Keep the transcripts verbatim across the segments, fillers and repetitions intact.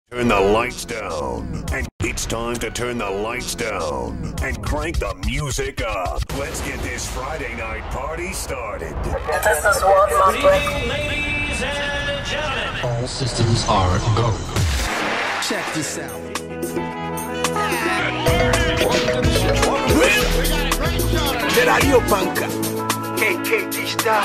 Turn the lights down. And it's time to turn the lights down and crank the music up. Let's get this Friday night party started. This is what my Good evening, ladies and gentlemen. All systems are go. Check this out. The Radio Panka. K K T Star.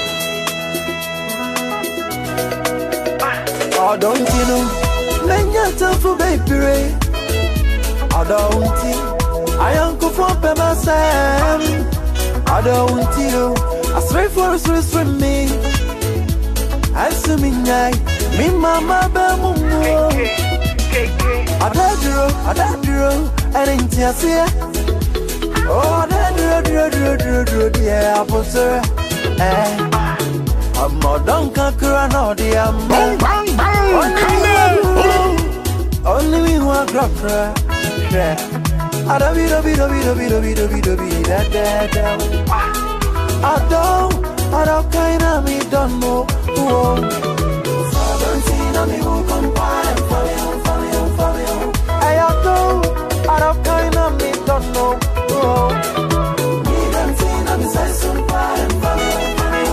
Oh, don't you know? Menya tofu baby. Oh, don't you? I am go for Pema Sam. Oh, don't you? I swear for a sweet swim me. I see me night. Me mama bamumo. I dadro, I dadro. I didn't see it. Oh, dadro, dadro, dadro, dadro. Yeah, I put her. Eh. I'm more done conquer no the am. Bang bang bang. Only me who are crap crap. Yeah. I don't be, don't be, don't be, don't be, don't be, don't be, don't be that that. I don't, I don't kind of me don't know. Seventeen of me who compare for me, for me, for me. I don't, I don't kind of me don't know. Seventeen of me say some fire for me.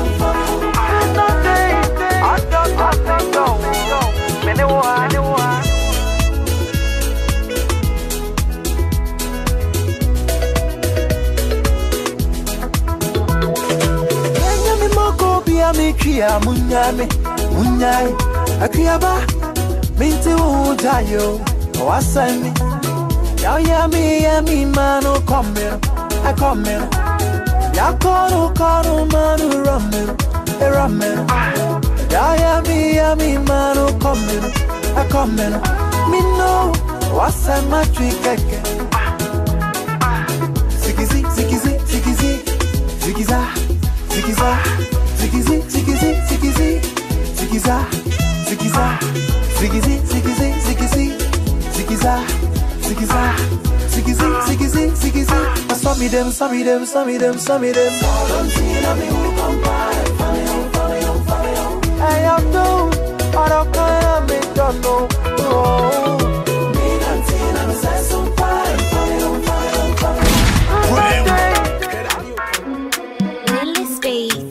Kia munyame munyai akiyaba minti ujayo wasani ya yami yami manu komero I komero ya kono kono manu ramero e ramero ya yami yami manu komero I komero minno wasama twikeke zigizi zigizi zigizi zigiza zigiza Zigizi, zigizi, zigizi, zigiza, zigiza, zigizi, zigizi, zigizi, zigiza, zigiza, zigizi, zigizi, zigizi. I saw me them, saw me them, saw me them, saw me them. Don't see them, who come by, funny, funny, funny. I have no, I don't care, me don't know. Me don't see them, say some fine, funny, funny, funny. Lily Space.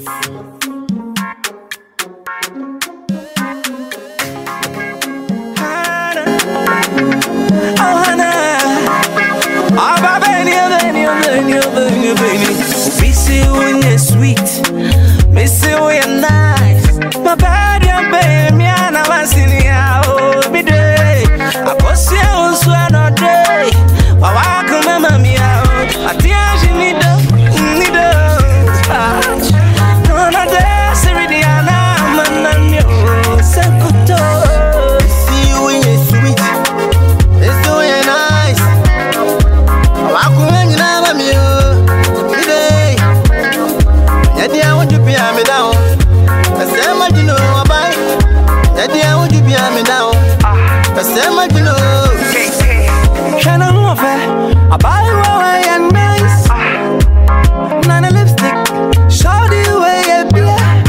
Missy when you're sweet, Missy when you're nice. My body and baby, me and I was in the house every day. I was here on sweat all day. But why come mama me out? I think she need a, need a touch. No, no, that's already an arm and I'm your second. See you when you're sweet, Missy when you're nice. Why come you never me? I want you to be me down. I say, much you know, I buy. I want you to be me down. I say, much you know. Shine on over. I buy away and nice. None of lipstick. Show the way you be.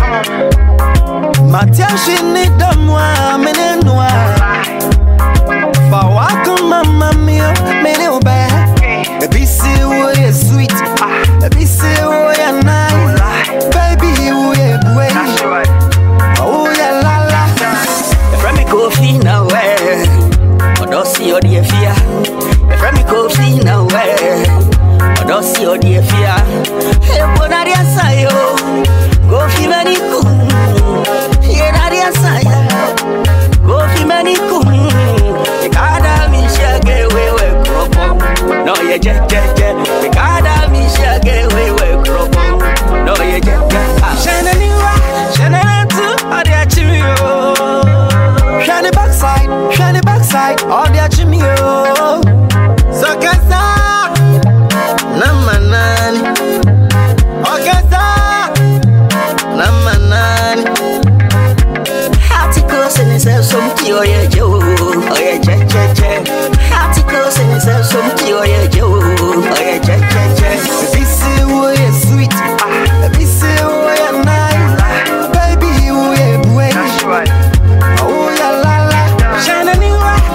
My tia, she need the moi, me no noir. But welcome, mama mia, me no bad. Baby, see who is sweet. Baby, see who is nice. Baby, you ain't way. Oh, yeah, la la. If I me coffee now, where? I don't see your dear fear. If I me coffee now, where? I don't see your dear fear. Hey, but I didn't say yo. Go fi many cool. Yeah, I didn't say yo. Go fi many cool. The God me shall get away with crop. No, yeah, yeah, yeah, yeah. The God me shall get away with crop. No, yeah, yeah, yeah. Shine a new eye, shine a two, all the achimio. Shine the backside, shine the backside, all the achimio. So kasa, namanani. Oh kasa, namanani. Articles in itself, some key, oh yeah, Joe. Oh yeah, yeah, yeah, yeah. Articles in itself, some key, oh yeah, Joe. Oh yeah, yeah, yeah, yeah. This is what is sweet. This is what is nice. Baby, you ain't way. Oh yeah, la la. Shine a new eye.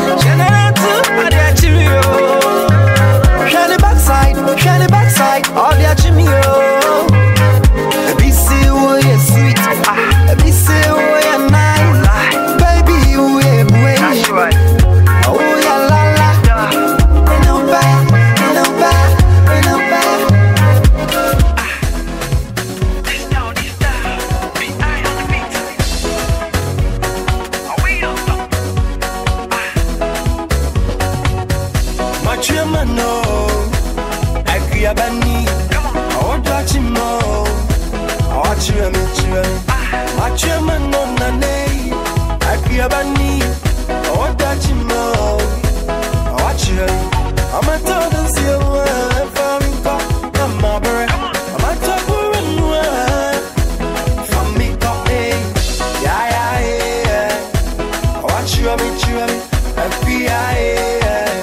mano, Akria Bani, I watch him more. I watch you, I meet you. Watch your man on the day, Akria Bani, I watch him more. I watch you, I'm a total zero, if I'm got a mother, I'm a total one. From me, got me, yeah, yeah, yeah. I watch you, I meet you, I feel, yeah.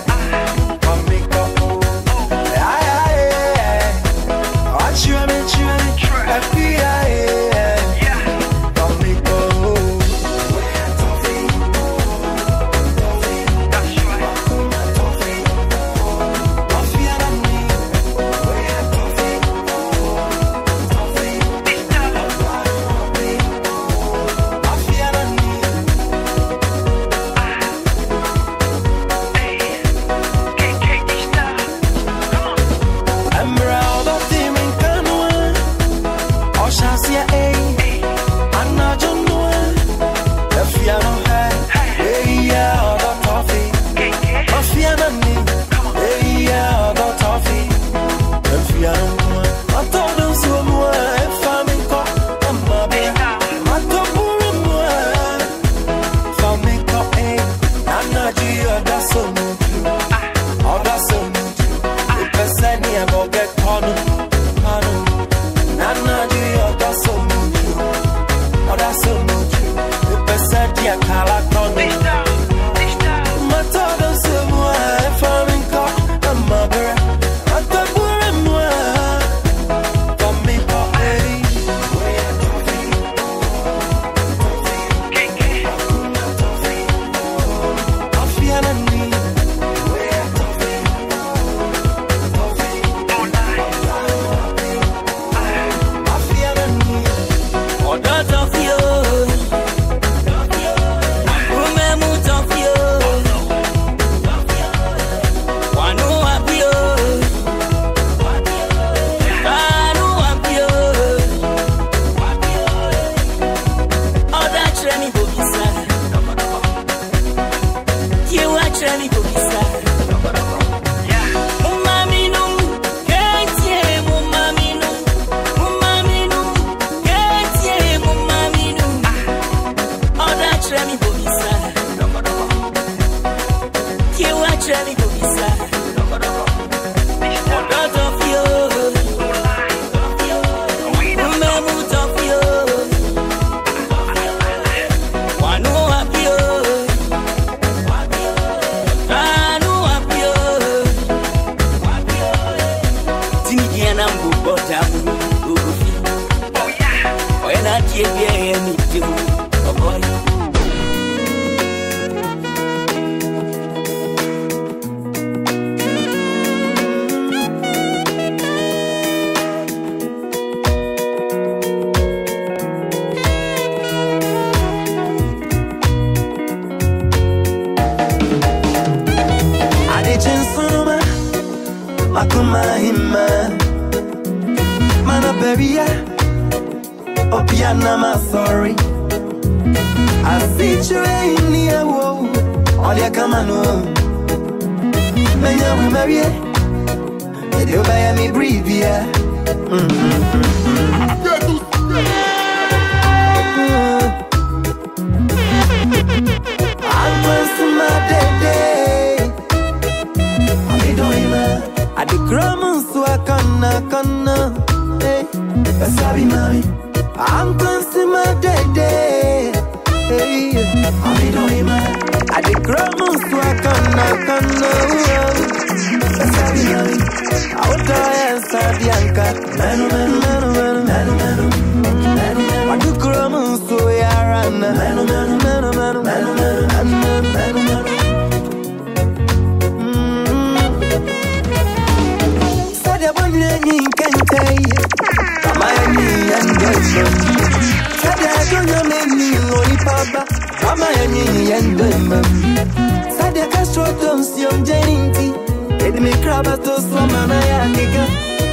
Sadia Castro Toms Young Jenny, Eddie McCrabato Swamana Yakiga.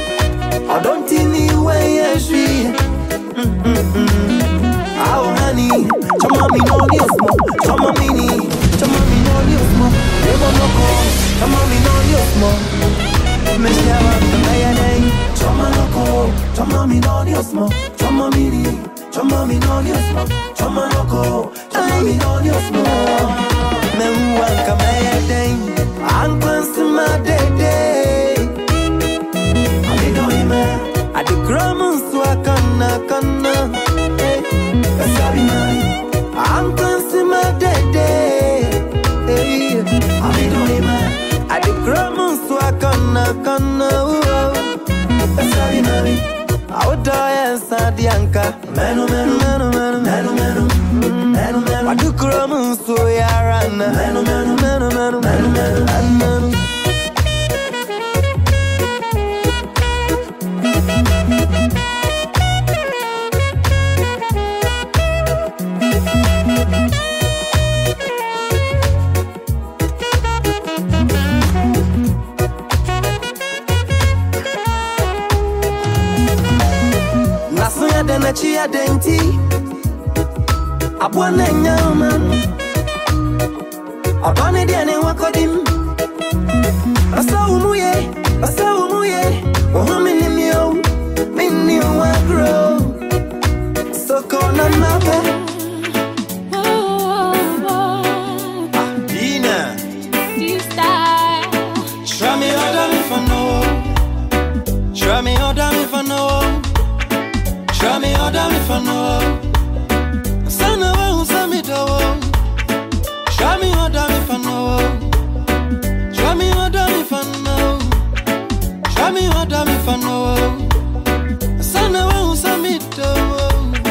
I don't think you way she. Oh, honey, come on, me no news more. Come on, me, come on, me no news more. Never no call. Come on, me no news more. mo, choma mini, choma mi no dios mo, choma loco, choma mi no dios mo. Me wanka me day, I'm constant my day day. I do me, I do grammar so I canna canna. Sorry man, I'm constant my day day. I do me, I do grammar so I canna canna. Sorry man. I would die inside the anchor. Manu, manu, manu, manu, manu, manu, manu, manu. I do come so ya run. Manu, manu, manu, manu, manu, manu, manu. Chia denti abwana nyama abane diane wakodim asa umuye asa umuye oh mini mio mini wa grow so kona mabe Dina this style show me how to if I know show me how to if I know show me how to if I know. Sana wa usami dawo. Show me how to if I know. Show me how to if I know. Show me how to if I know. Sana wa usami dawo.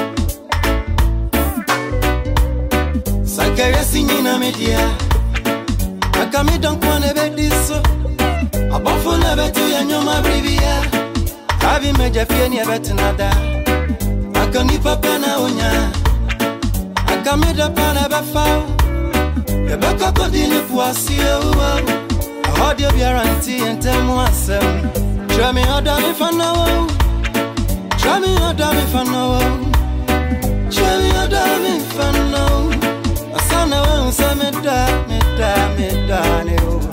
Sakaya sinyina media. Akami don't wanna bet this. Abofo na betu ya nyoma bribia. Abi meja fieni betu nada. Akani papa na onya Akameda pana bafa Ebeka kodini puasi ewa Ahodi obiaranti ente muasem Show me how to if I know Show me how to if I know Show me how to if I know Asana wa unsa meda, meda, meda ne o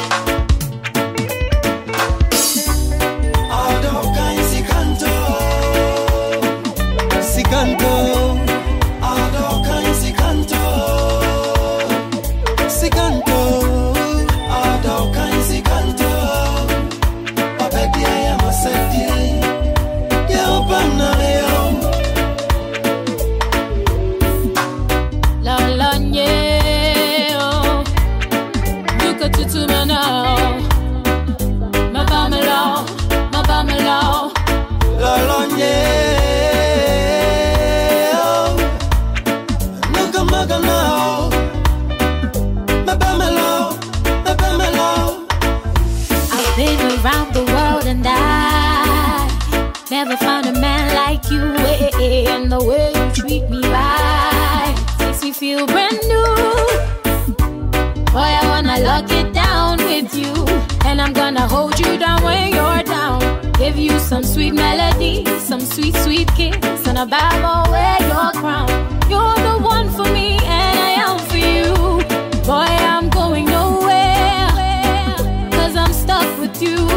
Aldo kainsi kanto Sikanto, Aldo kain sikanto, sikanto, Aldo kain sikanto. Pape dia ya maseti, ya opana yo. La la nye, oh, duka tutu mana, ma bamelo, ma bamelo. La la nye. Around the world and I never found a man like you, and the way you treat me right makes me feel brand new. Boy, I wanna lock it down with you, and I'm gonna hold you down when you're down. Give you some sweet melody, some sweet, sweet kiss, and above all, wear your crown. You're the one for me, and I am for you. Boy, I'm going nowhere, cause I'm stuck with you.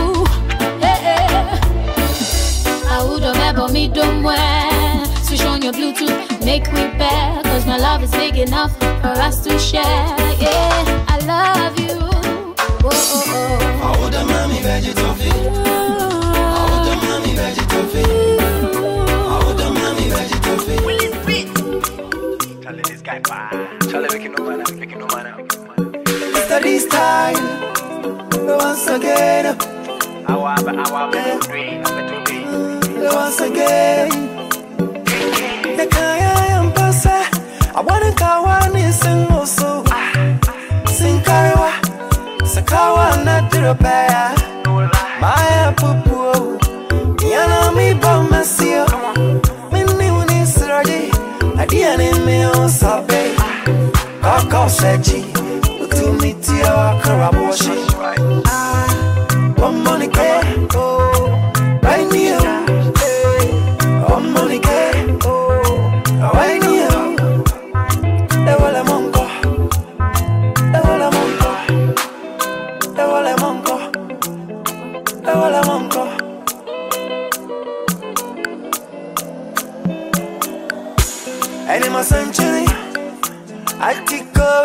I would have ever meet them where switch on your Bluetooth, make me bear, cause my love is big enough for us to share. Yeah, I love you. Whoa, oh, oh. I would have mommy veggie toffee. I would have mommy veggie toffee. I would have mommy veggie toffee. Willie Beat. Tell this guy bye. Tell him we can no man out, we can no man out. Study style. Once again. I want, I want to dream, I'm to once again, the kaya am pasa. I wanna kawani sing also. Sing karawa, sakawa na dirapaya. Maya pupu, yana mi bamasio. Mini uni siradi, adiane me on sabe. Kaka seji, utumiti ya karaboshi. One money care, oh, right near. One money care, oh, right near. They will a monko, they will a monko, they will a monko, they will a monko.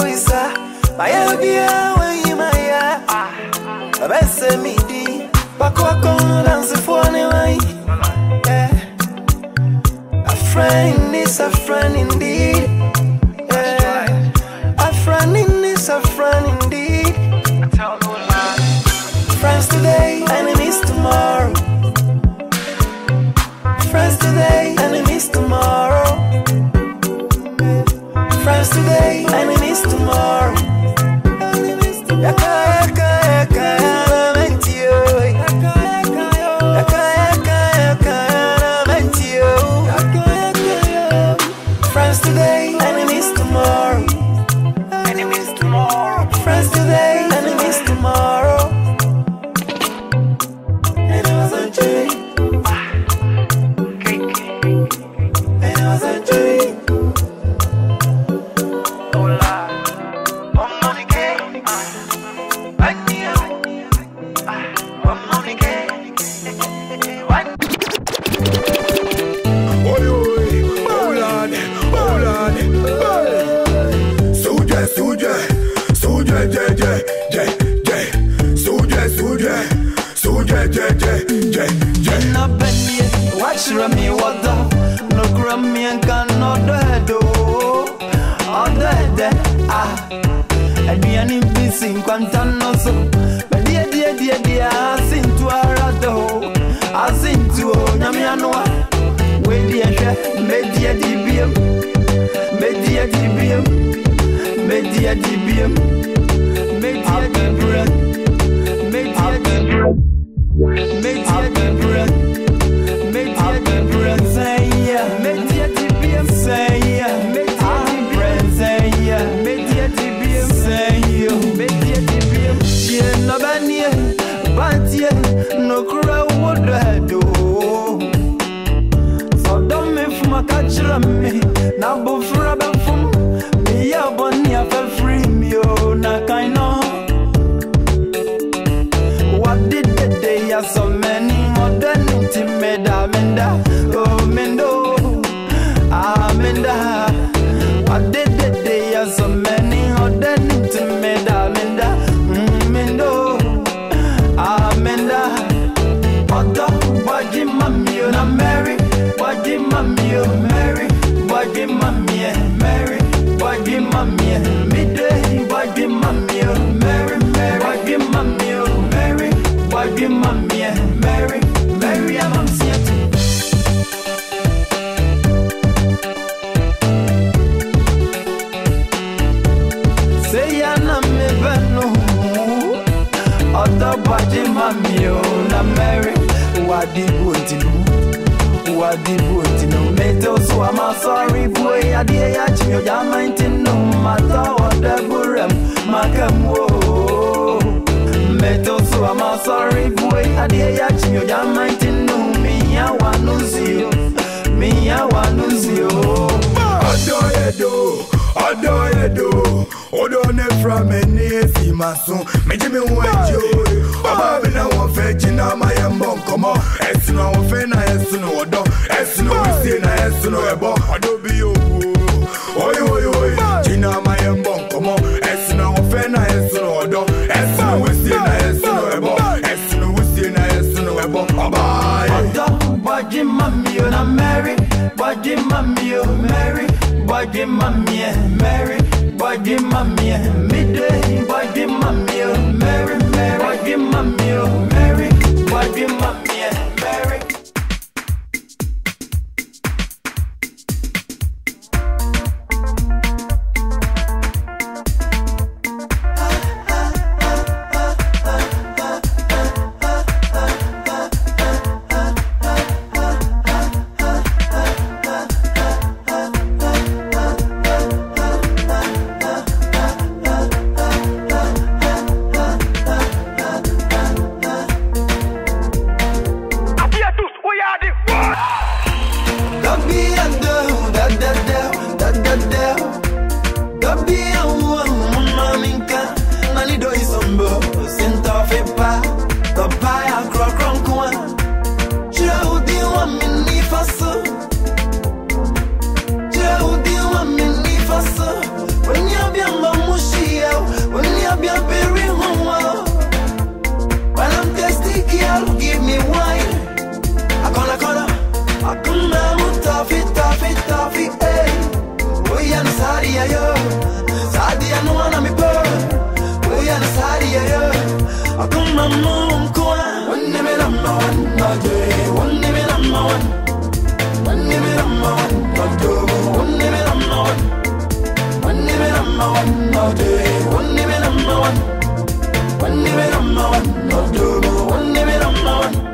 Isa, my Abia, when you my a best me di, Paco dance for anyway. A friend is a friend indeed. A friend is a friend indeed. Friends today, enemies tomorrow. Friends today, enemies tomorrow. Friends today, enemies tomorrow. Yaka yaka yaka element you. Yaka yaka yaka element you. Friends today, enemies tomorrow. Enemies tomorrow. Friends today, enemies tomorrow. And I was a dream. And I was a dream. Watch me water, no crummy and cannot do. All the ah, and be an impissing quantanoso. But dear, dear, dear, dear, I sing to Arado. I sing to Namianoa. Wait, dear, Media Dibium, Media Dibium, Media Dibium, Media Dibium, Media Dibium, Media Dibium. Say yeah, media T B M. Say yeah, media T B M. Say yeah, media T B M. Say yeah, media T B M. She no banie, but yeah, no crowd would do. So don't me from a catch me. Now before I be from me, ya bunny I feel free me oh na kind of. What did the day ya so many modernity made amenda. Oh, Mendo, Amenda. I did the day as so many other things made Amenda. Mendo, Amenda. Other, Bagi Mammy, na Mary, Bagi Mammy, Mary, Bagi Mammy, Mary, Bagi Mammy, midday, Bagi Mammy, Mary, Mary, Bagi Mammy, Mary, Bagi Mammy, Mary, Mary, I'm seeing. Baji mami o na Mary, wadi buntinu, wadi buntinu. Meto so I'm sorry boy, adie ya chinyo ya maintino, mata wada burem, makam wo. Meto so I'm sorry boy, adie ya chinyo ya maintino, miya wanuzio, miya wanuzio. Adoyedo, adoyedo. Odo ne from any si mason, me jimi wenjo. Oba na won feji na my mbon komo. Esno won fe na esno odo. Esno we see na esno ebo. Odo bi yo. Oy oy oy. Jina my mbon komo. Esno won fe na esno odo. Esno we see na esno ebo. Esno we see na esno ebo. Oba. Odo baji mami o na Mary. Baji mami o Mary. Baji mami Mary. Bagi mami, midday, bagi mami, Mary, Mary, bagi mami, Mary, bagi mami, Mary. one, no day. One name number one. One name number one, no do. One name number one.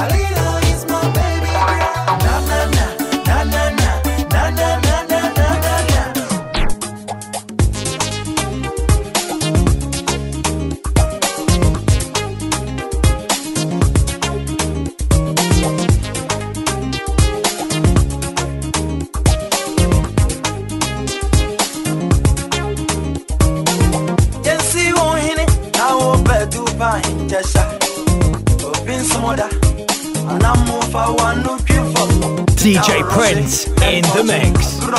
Na na na na na na na na na na. Chesha. Open some other. And I'm more for one no for D J Prince in the mix.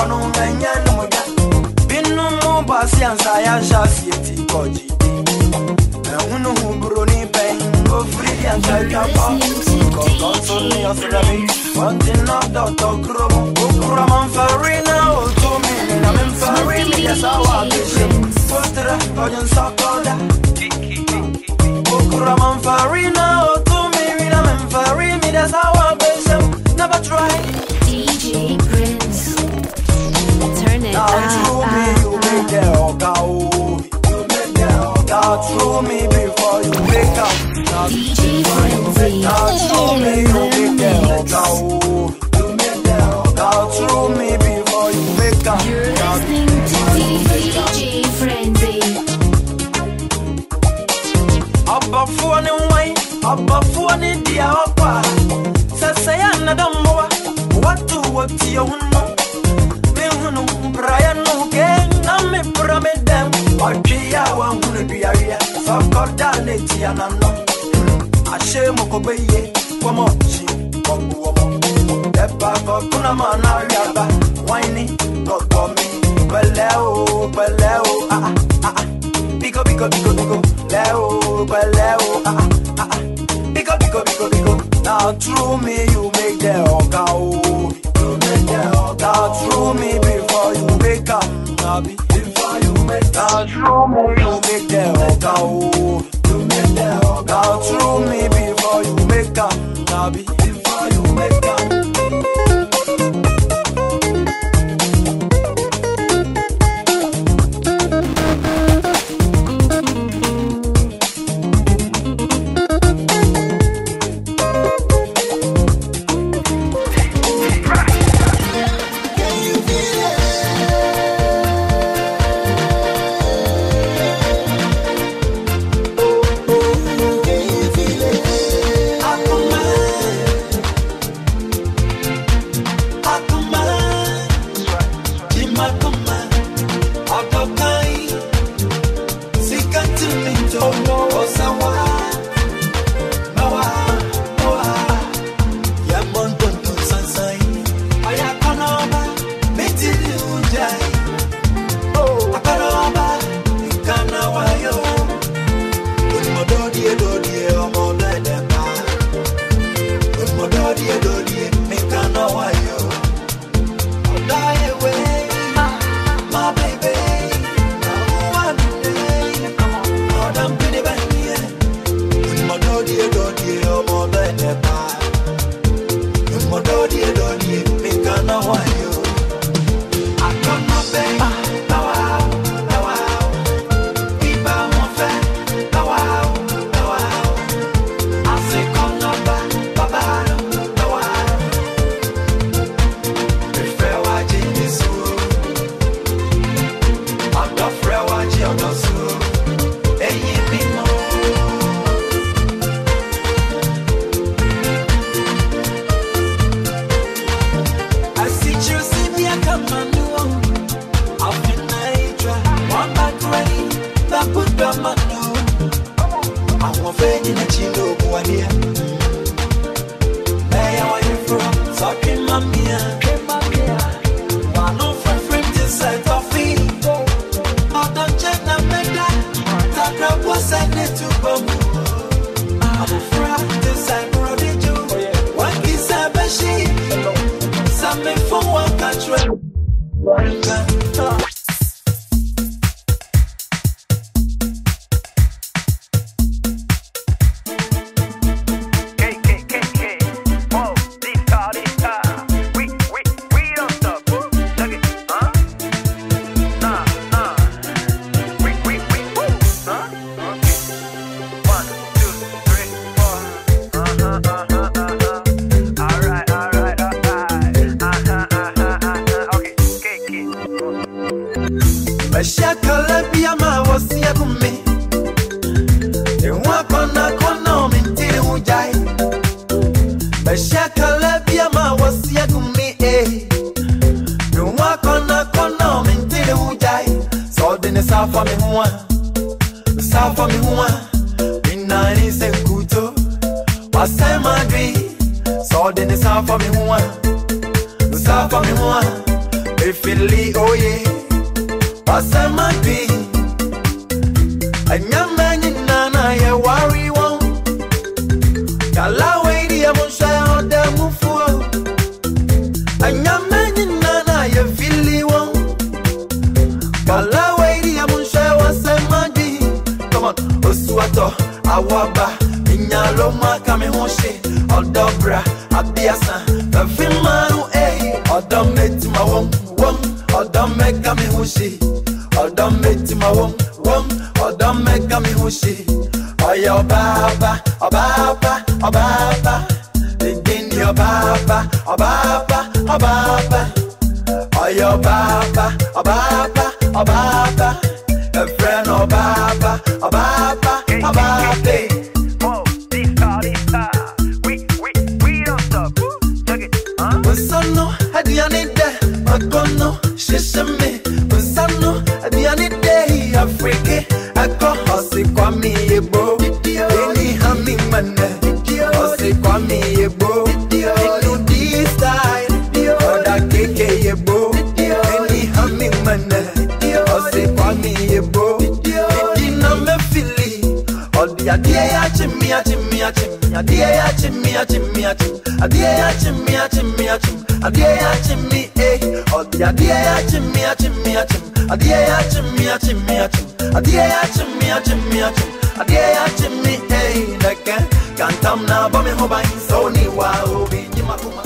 Been no more Bassian Sayasha City Koji. And who who brony pain go free and take up. Console your therapy. One thing not Doctor Kuro. Kuraman Farina to me. And I'm in Farina. Yes, I want to ship. Poster, Rojan Sakoda. Kuraman Farina to me. And I'm in Farina. That's how I base him. Never try. D J Prince. Turn it now, up. Through me, you make the Oga. You make the Oga. Through me before you make up. D J Prince. Now, through me, you make the Oga. You make the Oga. Through me before you make up. You're listening to D J Frenzy. Abba for the wine, Abba for the dear Opa. Say another more. What to what you know? Me who know Brian no game. Now me promise them. What we are one who be area. So got down it and I know. I share Mokobe. Come on, she come on. That back of Kunamana Yaba. Whiny, not for me. Beleo, Beleo, ah ah. Pico, pico, pico, pico. Leo, Beleo, ah ah. Pico, pico, pico, pico. Now through me you make the Oga. You make the Oga. Now through me before you make up. Before you make up. Now through me you make the Oga. You make the Oga. Now through me before you make up. Before you make up. mani senkuto. Wasai madri, so then it's out for me one. It's out for me one. If it li oh yeah. Wasai madri. Anyamani nana ya worry one. Kala way di amusha oda mufu. Anyamani nana ya fili one. Kala way di amusha wasai madri. Come on, Oswato, Awaba. Nyaloma kame hoshe odobra abiasa afimanu eh odometi ma wom wom odome kame hoshe odometi ma wom wom odome kame hoshe oya baba baba baba begin your baba baba baba oya baba baba baba a friend of baba baba baba. Busano, Adianide, Magono, Shishame, Busano, Adianide, Africa, Ako, Hossi, Kwame, Ebo, Any Humming Man, Hossi, Kwame, Ebo, Inu D-Style, Oda Keke, Ebo, Any Humming Man, Hossi, Kwame, Ebo, Dina Mefili, Odia, Dia, Jimmy, Jimmy, Jimmy, Dia, Jimmy, Jimmy, Jimmy. Adia chimmy chimmy chim Adia chimmy eh Odia Adia chimmy chimmy chim Adia chimmy chimmy chim Adia chimmy chimmy chim Adia chimmy eh Naka cantam na bami hoba insoni wa obi jimakuma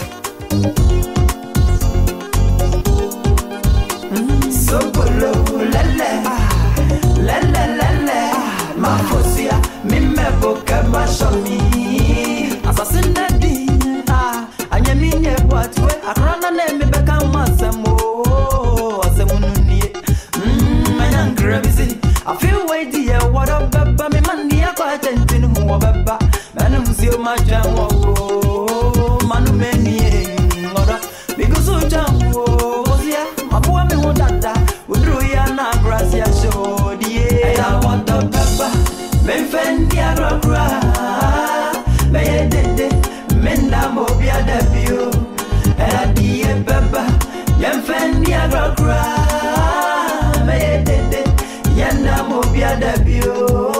Sokolo lele lele lele Mafosia mimeboka mashomi Assassin daddy Anyamine bwatwe akrana ne mebeka masamo asemununi mm manangrabisi I feel way dear what up baba me mani akwa tentin hu baba manum zio majanwo manu meni ngora because o jamwo ozia mabua me hodada udru ya na gracia show die I want the baba me fendi agra me dede Menda mobia debio, era die baba, yem fendi agra, me dede, yenda mobia debio.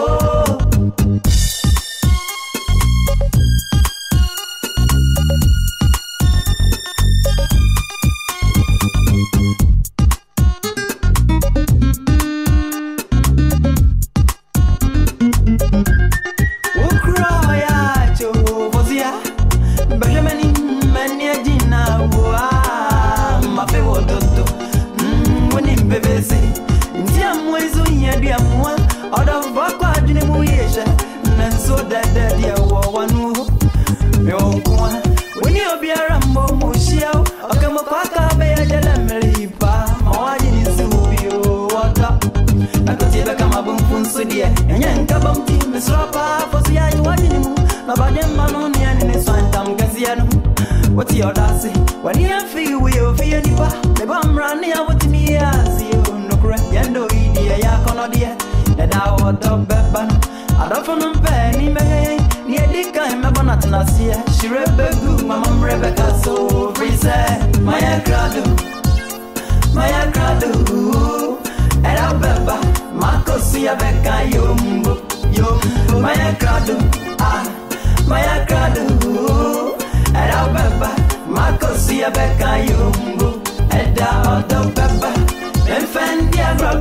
What's your last say? When you feel we are feeling you are the bomb running out with me as you no correct yendo idea ya kono dia and I want to beba I don't for no penny me near the guy me bonat na see she rebegu mama Rebecca so free say my crado my crado and I beba Marco see a becca yumbo yumbo my crado ah my crado Era baba, Marco see a becca yumbo, Eda odo baba, Menfendi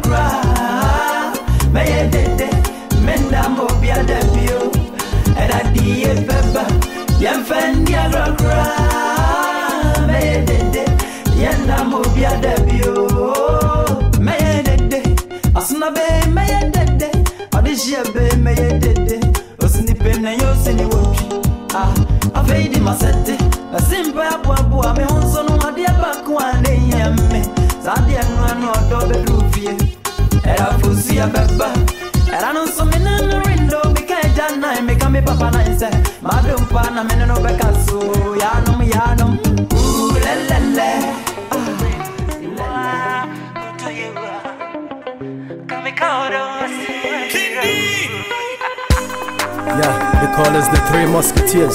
agra, Maya dede, Menda mobia debio, Era die baba, Yemfendi agra, Maya dede, Yenda mobia debio, Maya dede, Asuna be, Maya dede, Odishia be, Maya dede, Osnipena yosini woki, ah. Afeidi masete, a simple abua me honso no adia bakwane yemme. Sadia no no do be rufie. Era fusia beba. Era no so me no window because jana me kame papa na inse. Madum pa na me no be kaso. Ya no ya no. Ooh la la la. Come call us. Yeah, they call us the Three Musketeers.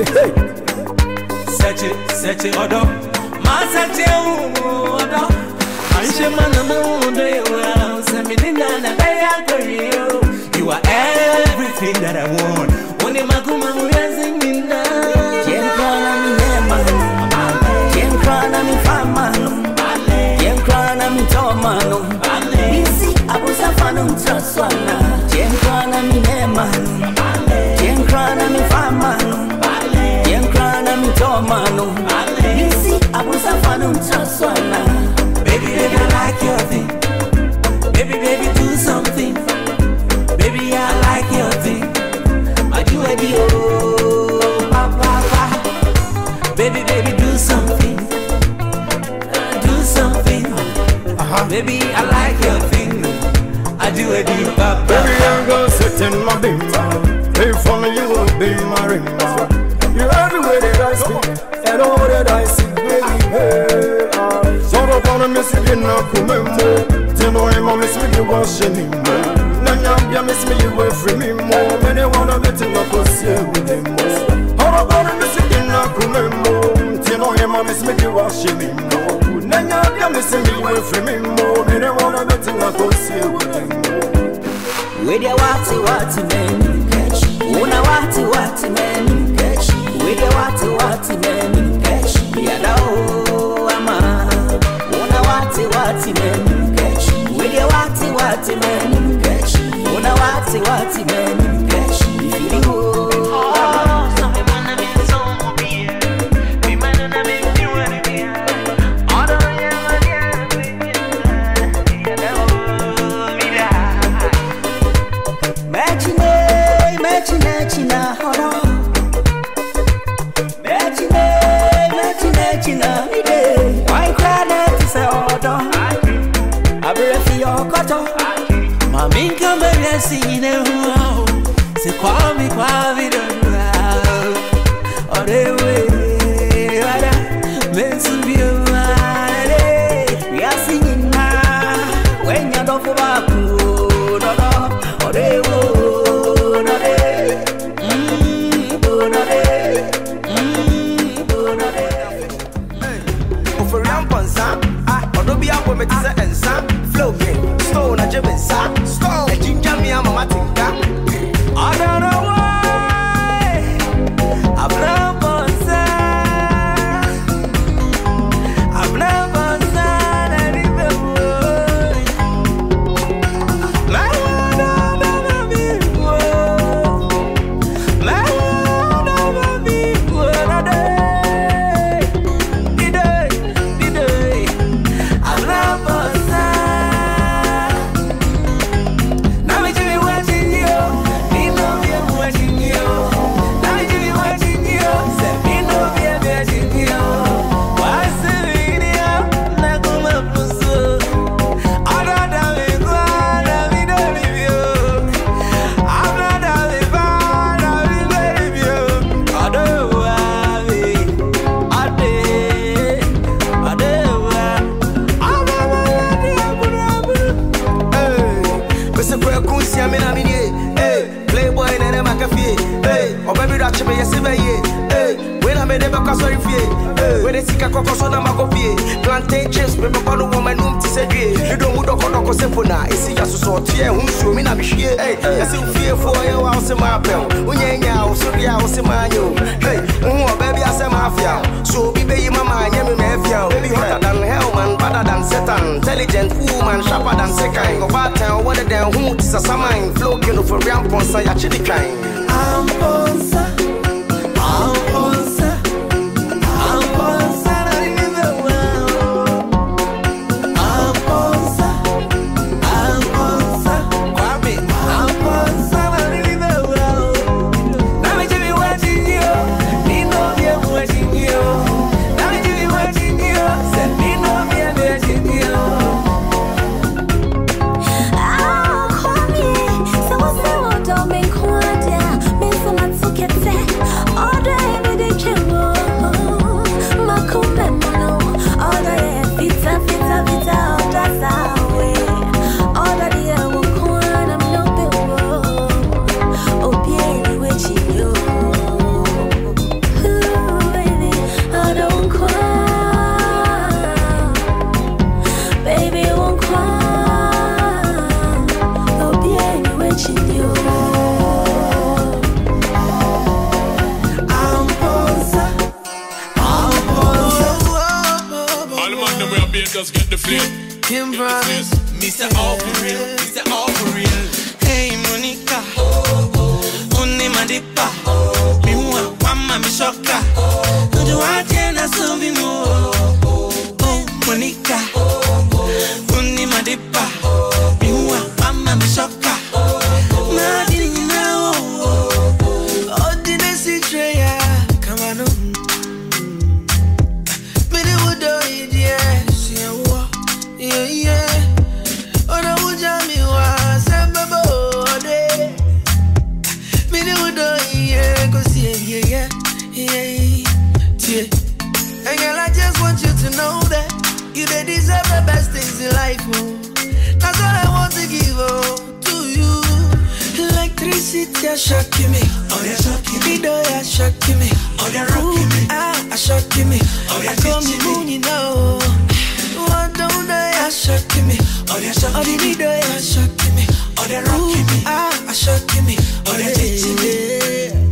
Search it, search it, odo. Ma search it, odo. Aisha manamu de wa, semina na beya koyo. You are everything that I want. Oni maguma muyazi mina. Jenkwana mi nema, jenkwana mi fama, jenkwana mi tomano. Bisi abusa fanu traswana. Jenkwana mi nema, jenkwana mi fama, jenkwana mi tomano. Bisi abusa fanu traswana. Baby, baby, I like your thing. Baby, baby, do something. Baby, I like your thing. I do it, oh, papa, papa. Baby, baby, do something. Uh, do something. Uh-huh. Baby, I like your thing. I do it, oh, papa. Baby, I'm gonna sit in my beam. Hey, for me, you will be my ring. You're everywhere that I speak, and all that I see, baby, hey. Sort of on a miss you not come more. You know I'm a miss me, you wash anymore. Nanya, miss me, you were free me more. Many wanna bet you not go see with him more. How about a miss you not come more? You know I'm a miss me, you wash anymore. Nanya, miss me, you were free me more. Many wanna bet you not go see with him more. With your wati wati man, catch. Una wati wati man, catch. With your wati wati man, catch. Yeah, oh, ama. Una wati wati man, catch. With your wati wati man, catch. Una wati wati man, catch. Feeling oh. Why cry that is a order? I breath your cutter. Mammy come and sing it. Say, call me, call me, don't know. Or they way, let's be a we are singing now. When you're not for back, no, no, or they will, no, they, mmm, no, they, mmm, no, they. For Ramponsa, ah, or do be up with me to the ensa, flow game, stone, a jebinsa, stone, a ginger me, I'm a matinka. I don't know why I'm Ramponsa, I'm Ramponsa, and even more. My one over me, my one over me, what a day. Sorry, when they see a cocoa, I'm a copy. Plantain chips, paper bottle woman, room to say, you don't want to go to Sepona. It's a sort here, who's so mean I'm here. Hey, I still fear for your house in my bell. When you're now, so the house in my new. Hey, baby, I say mafia. So be baby, mamma, yammy mafia. Baby, hotter than hell, man, better than Satan. Intelligent woman, sharper than second. Go back town, what a damn who is a saman. Flow, you know, for Ramponsa, ya chili kind. I'm Ponsa. I'm Ponsa. Get Kim Promise, Mister All for real, Mister All for real. Hey Monica, Uni Madipa, Miwa Wama Mishoka, do I tell so be more? Oh Monica, Uni Madipa, Miwa Wama Mishoka, Madina, oh didn't see Treya, come on, but it would do it, yes, yeah, yeah. Oh, no, would you me was a babo? Me do do yeah, go see yeah, yeah, yeah. And girl, I just want you to know that you they deserve the best things in life. Oh. That's all I want to give oh, to you. Electricity, shocking me. Oh, they're shocking me. Video, you're shocking me. Oh, they're rocking me. Ah, shocking me. Oh, they're teaching me. You know. What don't I shocking me? Oh, they're shocking me. Oh, the video, you're shocking me. Oh, they're rocking me. Ah, shocking me. Oh, they're teaching me.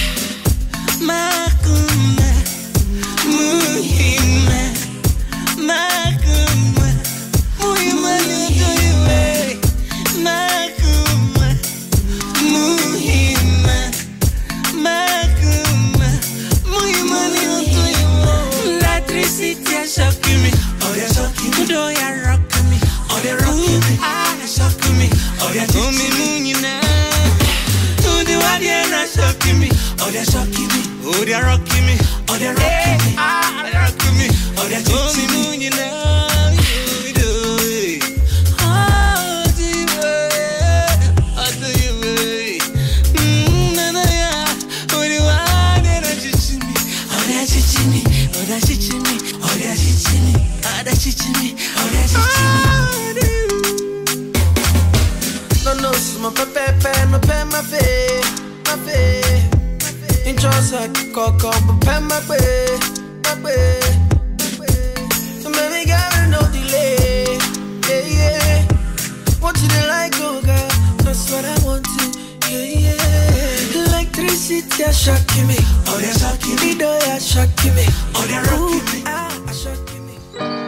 Makuma, muhima, makuma, muhima nutoiwe. Makuma, muhima, makuma, muhima nutoiwe. Electricity is shocking me. Oh, they're shocking me. Do you rock me? Oh, they're rocking me. Ah, shocking me. Oh, they're teaching me. Do the one they're not shocking me. Oh, they're shocking me. Oh, they're rocking me. Oh, they're rocking me. Ah, they're rocking me. Oh, they're teaching me. You know, you do it. Oh, do you way? Oh, do you way? Hmm, na na ya. Oh, the one they're not teaching me. Oh, they're teaching me. Oh, they're teaching me. Oh, they're teaching me. Oh, they're teaching me. Oh, they're teaching me. No, no, it's my pepe, my pepe, my fe, my fe. Interest like cocoa, but pen my way, my way. So baby, gotta no delay, yeah, yeah. Want you to like, oh girl, that's what I want to, yeah, yeah. Electricity, are shocking me. Oh, they're shocking me. Video, are shocking me. Oh, they're rocking me. Ah, are shocking me.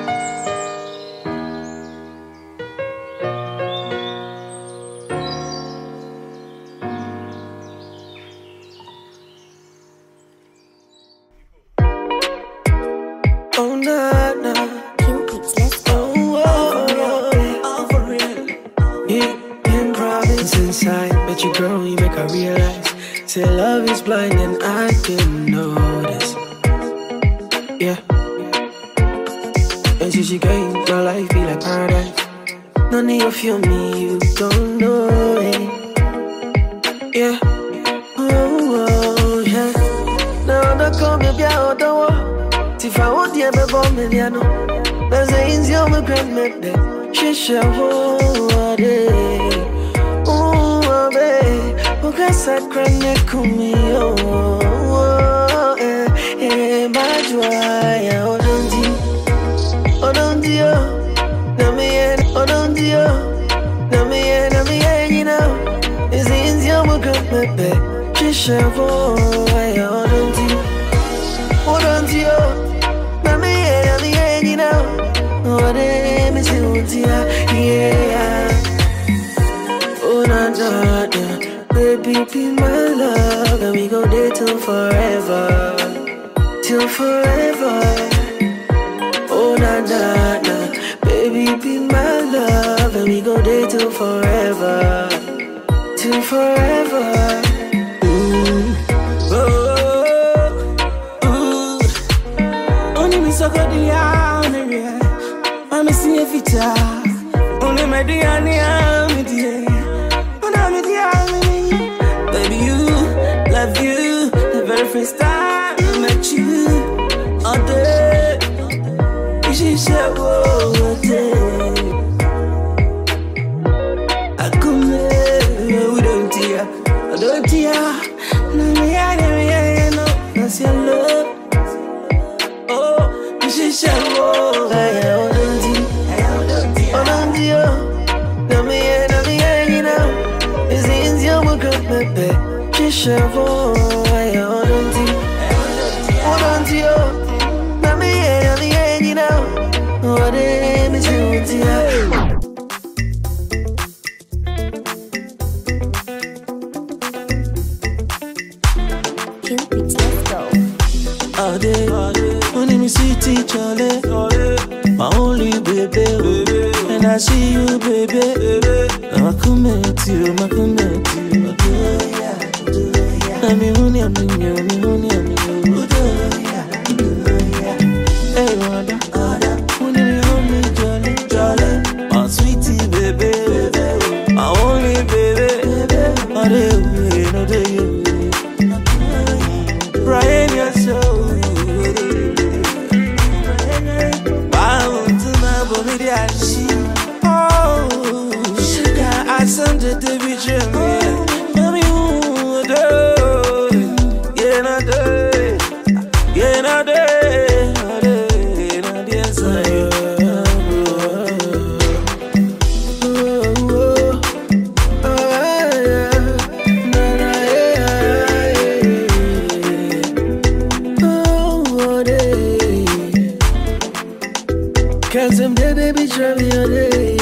Oh, nah, nah. Oh, oh, oh, all for real. Yeah, in province inside, but you girl, you make her realize. Say love is blind and I didn't notice. Yeah. And since she came, my life be like paradise. None of you feel me, you don't know it. Yeah. Oh, oh, yeah. Now don't come here, yeah, don't walk. If I want you, I'm born in the ano. There's a easy on my grandmother. She shall hold it. Oh, baby. Who can say, Granny, come me? Oh, eh, eh, my joy. Oh, don't you? Oh, don't you? Let me in. Oh, don't you? Let me in. Let me in, you know. It's easy on my grandmother. She shall hold it. Oh, don't you? Oh, don't you? Oh, damn, it's you, yeah. Oh, na, na, na. Baby, be my love. And we go there till forever. Till forever. Oh, na, na, na. Baby, be my love. And we go there till forever. Till forever. Ooh. Oh, ooh. Only me so good, yeah. I'm a see if it's only my dear, I'm dear. When I'm a dear, baby, you, love you. The very first time I met you, all day, she said, oh, day. I come here, we don't dear, I don't dear. No, me, I never, no, that's your love. Oh, she said, oh, I am. Chavo, I don't think, oh, don't you? Let me hear the end, you know. What is it? Cupid, let's go. All day, only me sweetie Charlie, my only baby, and I see you, baby. I come at you, I come at you. I'm me, honey, I'm me, honey, honey, I'm me. Hey, Wanda, only me, only Jolly, Jolly, my sweetie baby, my only baby. All day, all day, Brian, you're so. Oh, sugar, I sent it to be Jimmy. Mommy, who do? Yeah, not day. Yeah, not day. Not day. Not day. Cause I'm dead, baby, try me all day.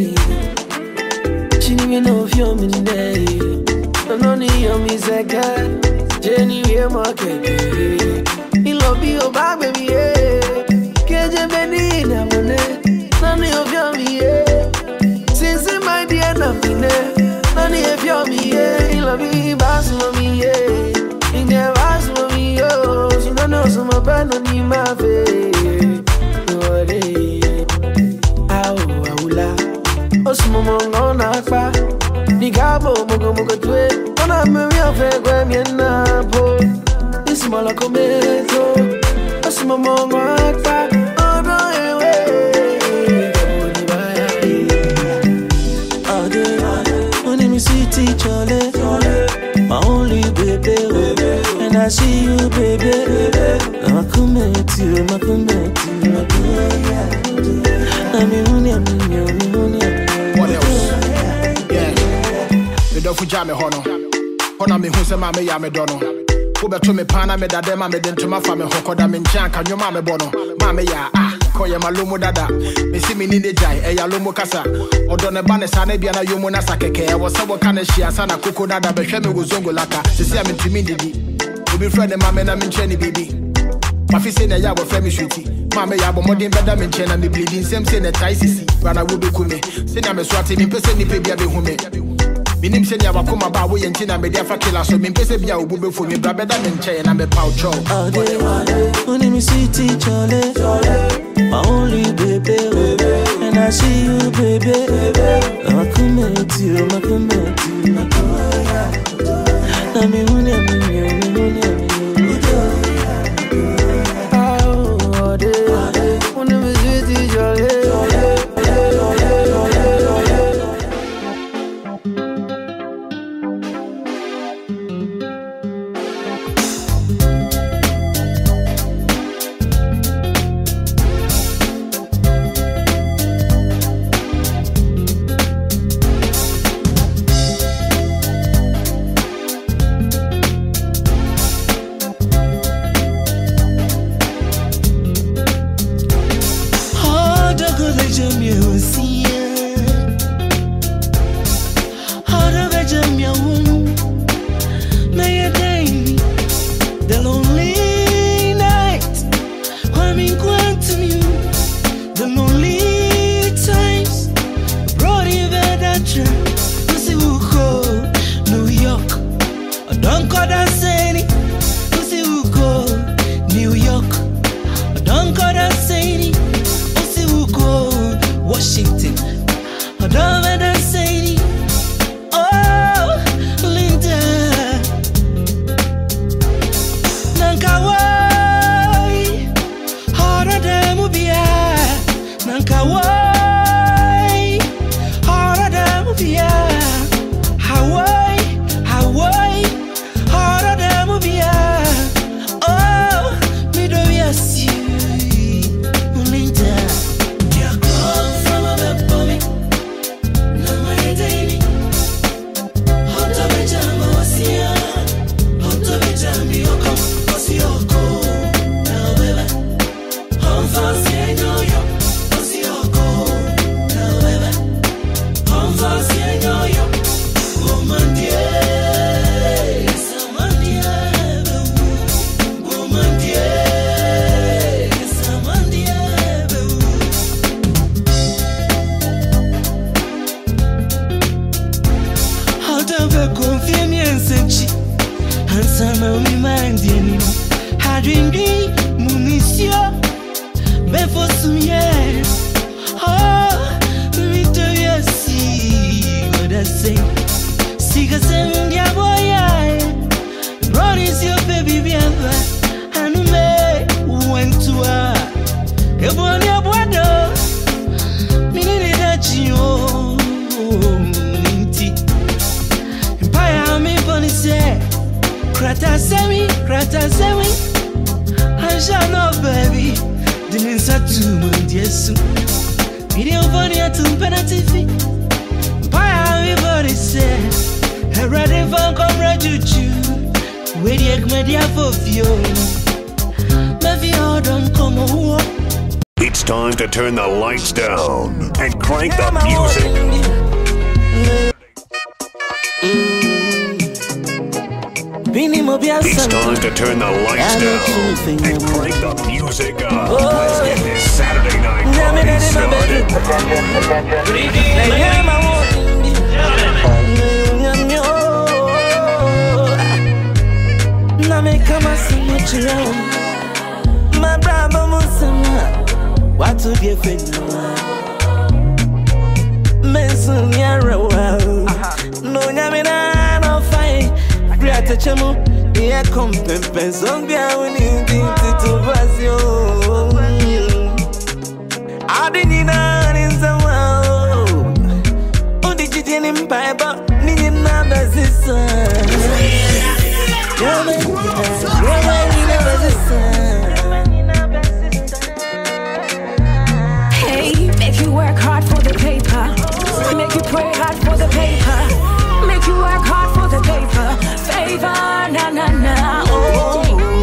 She didn't even know if you're me today. I'm not your music, Jenny, we're market. He love you, back, baby, yeah. Can't you be in a minute? None of your me, yeah. Since my dear, nothing there. None of your me, yeah. He love me, boss, love me, yeah. He never asked for me, oh. She don't know some of my no need my face. What is Osmo ngona fa Nigabo mogo mogo twe Ona mimi afegwe miena po Ismala kometo Osmo ngona fa Ono ewe Ade Only me sweetie Charlie My only baby And I see you baby I'm a commit you I'm a commit you I'm a honey I'm a honey What else? Yeah. Me don't forget me hono. Hono me who say mama ya me dono. Who be to me pana me dada ma me dento ma fa me hoko da me nchan kan yo mama bono. Mama ya ah koye malumu dada. Me si me ni ne jai e ya lumu kasa. Odo ne ba ne sa na bia na yo mu na sakeke. E wo se wo kan hia sa na koko dada be hwe me wo zongo laka. Se se me ntimi didi. Obi friend ne mama na me nche ni bibi. Ma fi se na ya wo fe me sweetie. Mama ya bo modern better me nche na me bleeding same say na tai sisi. Bana wo be kume. Se na me swati me pese ni pe bia be hume. Minim se ni abakoma ba wo yenti na me dia fa kila so me pese bia wo be fu me bra better me nche na me pow chow. Only me sweetie Charlie, my only baby, and I see you baby. I'm a commit you, I'm a commit you. I'm a honey, I'm a honey, I'm dream dream munisio before some years. Oh, victorious see what I say. Sika seven dia boy. Brought is your baby bienva. And me went to her. Ebonia boado. Minini dachio. Minti. Empire me bonise. Krata semi, krata semi. I shall know baby. Didn't say to my dear soon. Video bonia to penalty. Empire me bonise. I ready for come juju. Where the egg media for you. Maybe I don't come over. It's time to turn the lights down and crank the music. It's time to turn the lights down and crank the music up. Let's get this Saturday night party started. Good evening, ladies and me come and see what you want. My brother Musama, what to be a friend? Menson Yara, no Yamina, no fight. Grata Chamo, yeah, come Pempes on the only thing to Vasio. I didn't know in the world. Oh, did you get him by about needing another sister? Hey, make you work hard for the paper. Make you pray hard for the paper. Make you work hard for the paper. Favor, na na na. Oh.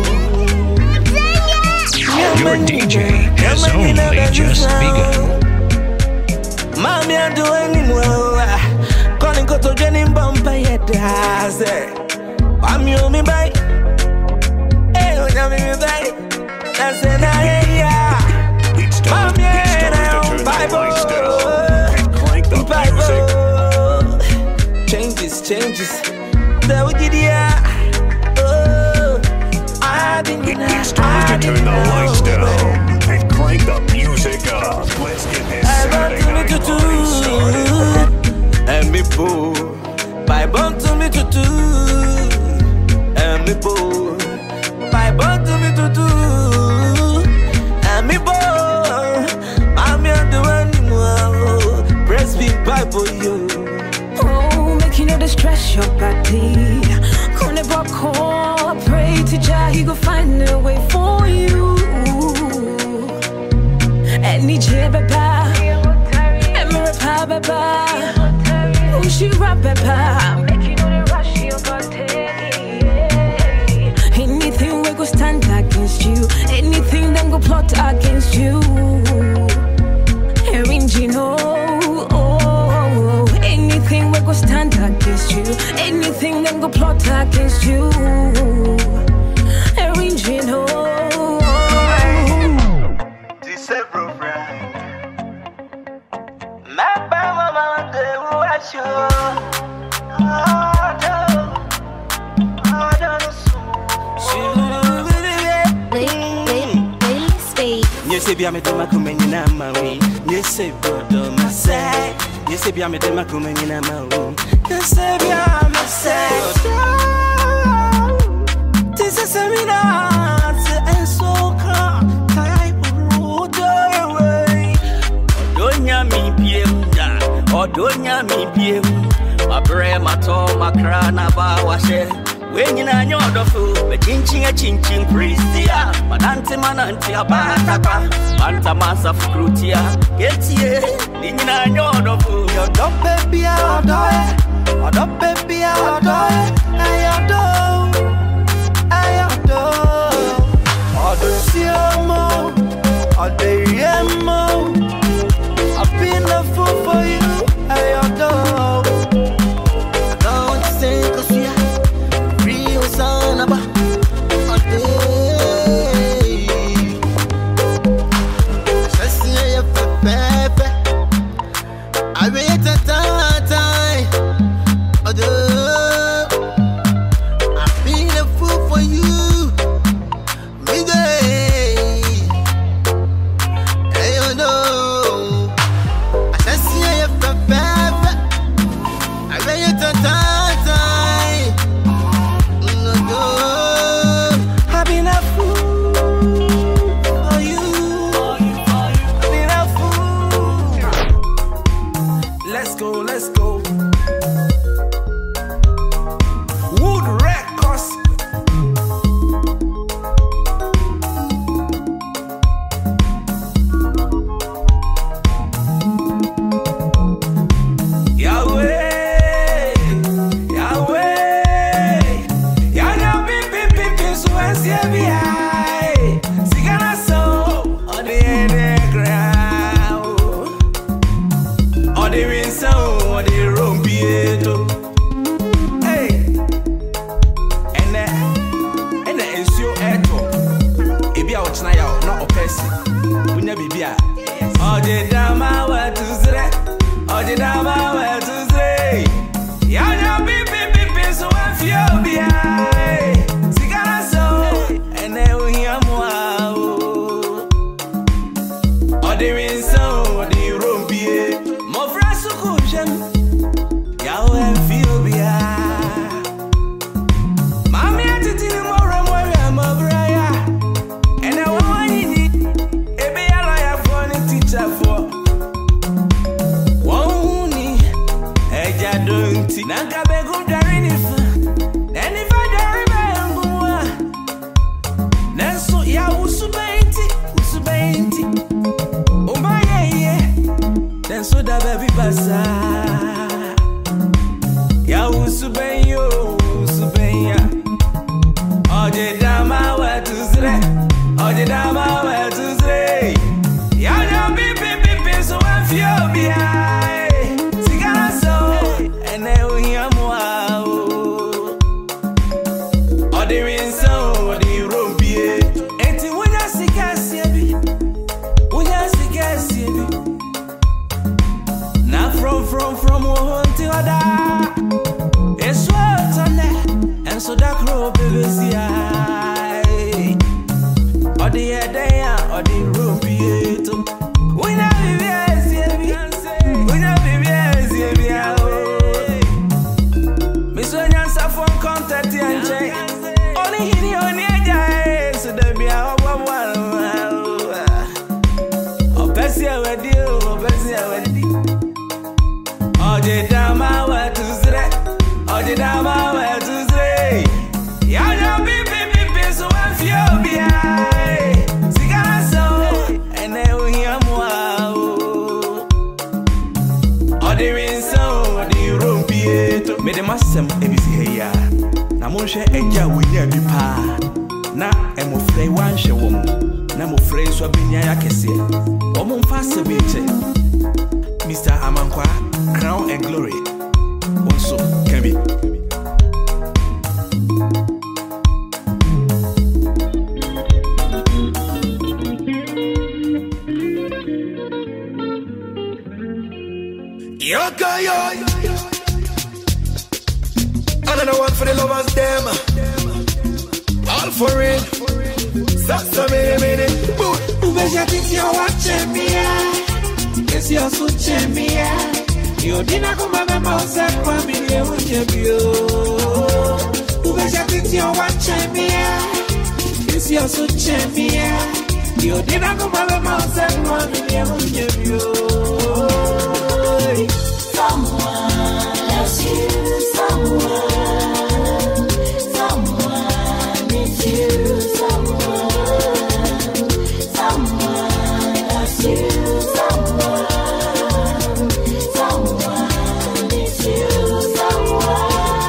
Your D J has only just begun. Mommy, I'm doing well. Calling go to Jenny Bumper yet. I'm you me by. Hey, when I'm me by. That's an idea. It's time, it's time to turn the lights down and crank the music. Changes, changes. That we get ya. Oh, I didn't know. It's time to turn the lights down and crank the music up. Let's get this Saturday night party started. And me boo. Bye, bump to me to do. And me boo. Bye, bump to me to do. And me boo. I'm your the one more. Press me Bible you. Oh, make you know the stress your body. Come to walk home, pray to Jah, he go find a way for you. And need you, baba. And me rapa, baba. Oh, she rap, baba. Make you know the rush your body. Anything we go stand against you. Anything them go plot against you. Arrange you know. Anything we go stand against you. Anything them go plot against you. Arrange you know. Several friends. My mama, they watch you. Yes, if I'm a Domacumen in a Maui, yes, if I'm a say, yes, if I'm a Domacumen in a Maui, yes, if I'm a say, this is a seminar, and so come, time road away. Donya mi piemda, or Donya mi piem, my brain, my toe, my crown, about washer. When you know the food, but chinching a chinching pristia, but anti mananti a batapa, Manta massa frutia, get ye, in know the food. Your dog baby, I'll die, or dog baby, I'll die, I adore, I adore, or the Siamo, or the Yemo, I've been a fool for you, I adore. Don't say, cause we are. Son of a day. I wait a time. I've been a fool for you. Me yo. Wood Records. Yahweh, Yahweh, Yahweh, bim, bim, bim, bim, so I see every eye. Sigana so, on the end of the ground. On the wind so, on the room, Pietro. Hey, and then, and then it's your echo. If you are watching now, not a person. We never be a. All the drama, what to say? All the drama, what to say? Yeah, yeah, beep, beep, beep, beep, so I feel behind. Sigara so, and then we hear more. All the wind so, all the room, Pietro. More fresh, so cool, Jim. Yeah, I feel behind. Mommy, I did it more and more, I'm a brother. And I want you need. Ebe ya la ya for the teacher for. Woni, eja donti. Nanka begum dari ni fa. Neni fa dari bayangwa. Nenso ya usubenti, usubenti. Umaye ye. Nenso da baby basa. Ya usubenyo, usubenya. Oje dama wa tuzre. Oje dama wa tuzre. Ya ya beep beep beep beep, so I feel behind. Sigara so, and then we hear more. All the wind so, all the room be. Enti wunya sika siebi, wunya sika siebi. Na from from from one to other. It's what on that, and so that crow baby see I. All the head there, all the room be too. We na baby I see we na baby I see Miss Onyansa from contact and check. Only hini only aja, so there be a one one. Oh, Bessie, I will do. Oh, Bessie, I will do. Oh, the dama wa tuzre. Oh, the dama wa tuzre. Ya ya beep beep beep beep, so I feel behind. Sigara so, and then we hear more. All the wind so, all the room Pietro. Me the masem ebisi heya. Na monshe eja winya bipa. Na emofrey wanshe wom. Na mofrey so binya ya kese. Omo mfase biche. Mister Amankwa, Crown and Glory. Also, Kemi. Yoka yo. Another one for the lovers, them. All for it. Sasa mene mene. Ubeja titi ya wachemia. Kesi ya suchemia. Yo dina kumame mause kwa mile unjebio. Ubeja titi ya wachemia. Kesi ya suchemia. Yo dina kumame mause kwa mile unjebio. Someone loves you, someone, someone needs you, someone, someone loves you, someone, someone needs you, someone.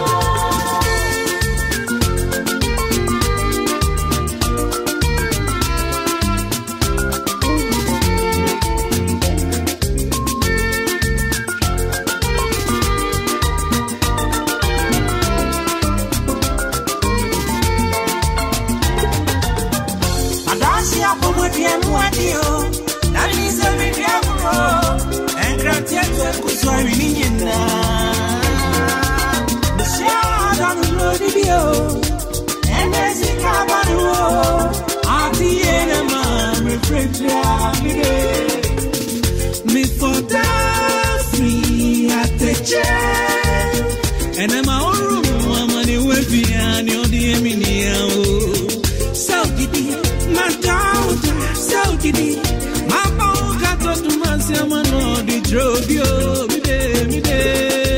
Me for that free at the chair, and I'm out room, I'm on the way behind your dear Minia. So giddy, my daughter, so giddy, my bow got to my salmon or the drove you, me day, me day.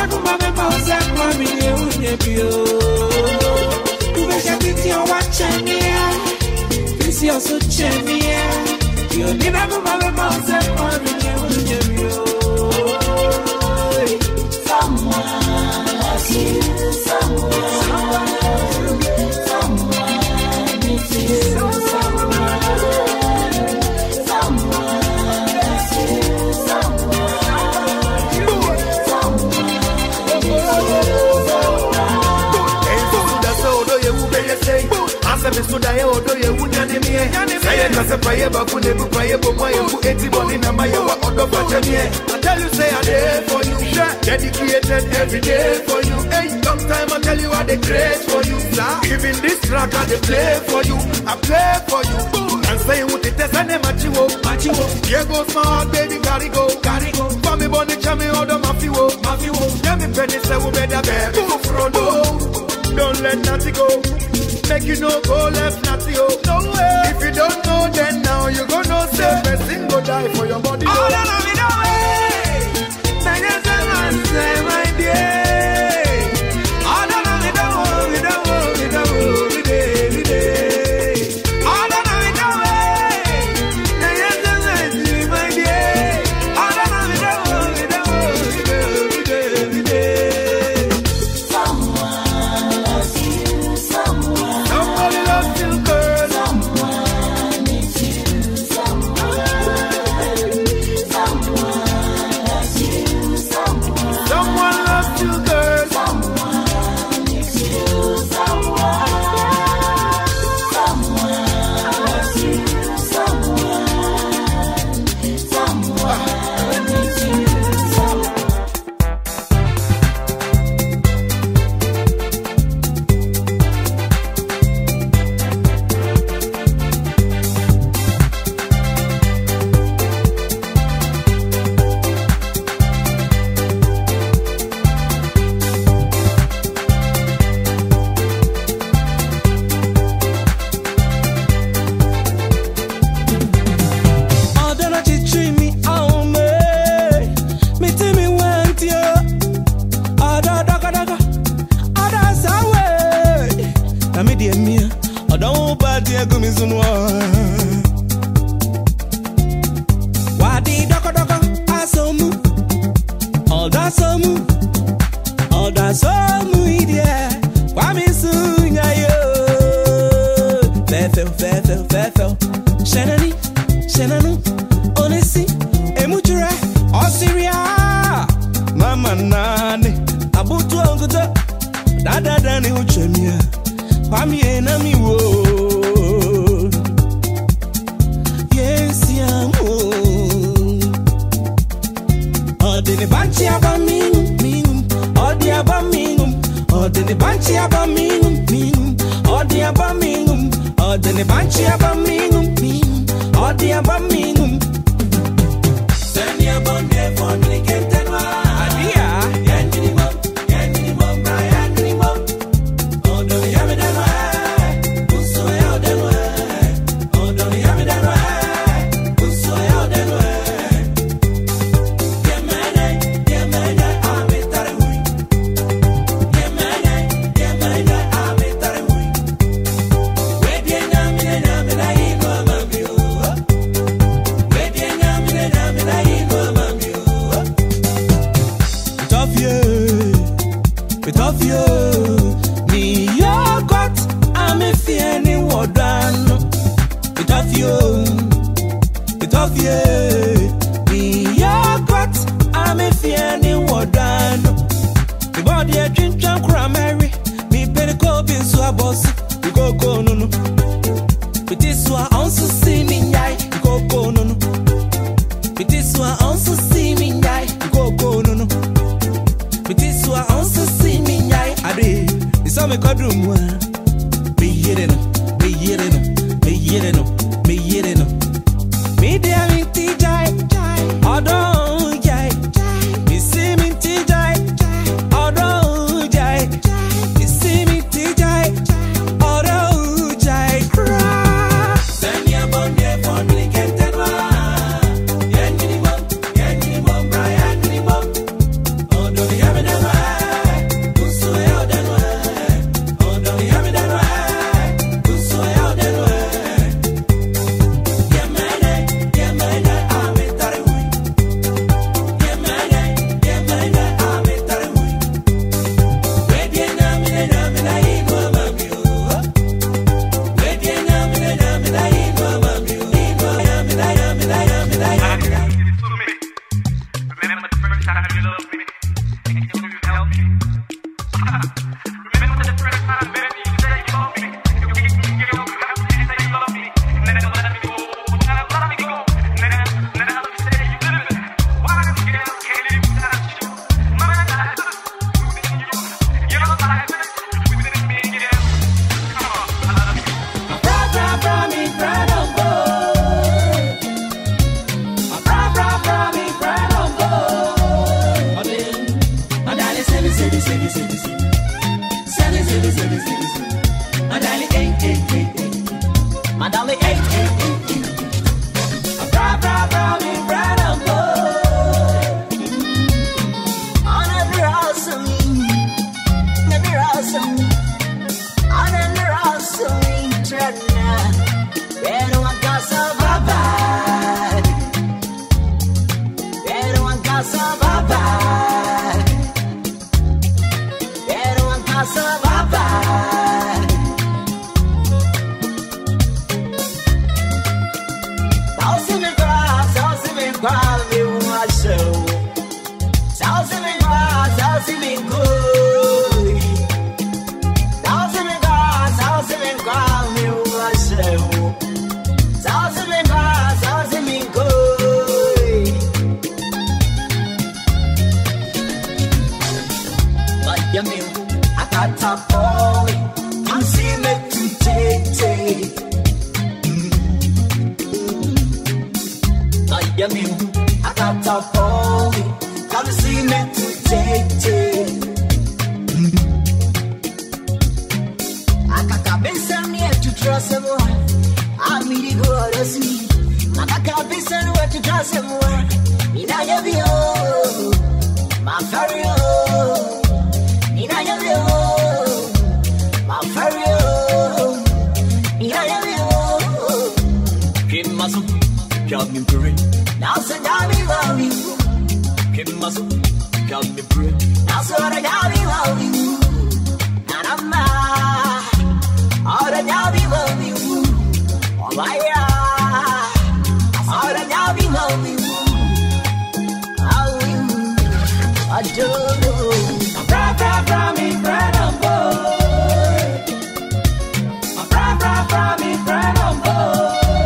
I tell you, say I there for you, dedicated every day for you. Hey, sometime I tell you I dey great for you. Even this track I dey play for you, I play for you. And say what it is, I name Machiwo, Machiwo. Here goes my heart, baby, gotta go, gotta go. For me, bonnie, chami, order Mafiwo, Mafiwo. Yeah, me penny say we better baby, don't let nothing go. Make you no go left, nothing oh. No way. If you don't know, then now you gonna say person go die for your body. Oh, no, no, no way. Say yes, I say my dear. Oh, no, no, we don't, we don't, we don't, we don't, we don't. Oh, no, no, we don't way. Say yes, I say my dear. Oh, no, no, we don't, we don't, we don't, we don't, we don't. Someone loves you, someone. Somebody loves you, girl. Someone needs you, someone. Someone loves you, someone. Someone loves you, girl. Someone needs you, someone. Someone loves you, someone. Someone needs you, someone. Oh, don't let you treat me on me. Me tell me when to you. Oh, da da da da. Oh, that's how way. Na me dear me. Oh, don't bad dear go me soon. Why did da da da? Asomu. Oh, that's asomu. Oh, that's asomu idia. Why me soon ya yo? Fefel, fefel, fefel. Shenani. Shenanu, Onesi, Emutura, Osiria, Mama Nani, Abutu Anguta, Dada Dani Uchemia, Pami Enami Wo. Yes, Yamu. Odini Banchi Abaming, Ming, Odi Abaming, Odini Banchi Abaming, Ming, Odi Abaming, Odini Banchi Abaming, Ming. Odi abamingum. Send your bonde for the Kentenwa. Adia. Yendini mom, yendini mom, yendini mom. Odo yami denwa. Uso ya denwa. Odo yami denwa. Uso ya denwa. Yemene, yemene, amitare hui. Yemene, yemene, amitare hui. Wedye nyamine nyamina ino mambio. Tough you, me your got, I'm a feeling what done. Tough you, tough you, me your got, I'm a feeling what done. The body a drink junk cranberry, me penny cold beans so a boss, you go go no no. But this one also see me yai, you go go no no. But this one also see me yai, you go go no no. But this one also see me yai, I did. It's all me called room one. Me hearing them, me hearing them, me hearing them, me hearing them. Me dear me T J, although jai, me see me T J, although jai, me see me T J, although jai cry. Send your bonde for me Kentenwa. Yendini mom, yendini mom, Brian, yendini mom. Odo yami denwa. seven, seven, seven, seven, seven. Seven, seven, seven, seven, seven. My darling, eight, eight, eight, eight. My darling, eight, eight, eight, eight. A bra, bra, bra, me, bread and boy. On a house of me, never house of me. On a house of me, Trena. Pero a casa baba. Pero a casa baba. Pero a casa baba. Thousand and grass, thousand and grass, me want show. Thousand and grass, thousand and good. Thousand and grass, thousand and grass, me want show. Thousand and grass, thousand and good. But you mean I got top boy, I'm seeing it to take take. Yeah, me, I got top for me. Come see me to take take. I got a best of me to trust someone. I'm me to go to see. I got a best of me to trust someone. Me na ya vio, my fario. Me na ya vio, my fario. Me na ya vio. Kim maso, job me pray. Now say now me love you. Give me some, got me pray. Now say now me love you. And I'm mad. All the now me love you. Oh my God. All the now me love you. How you? I do. Bra bra bra me bread and boy. Bra bra bra me bread and boy.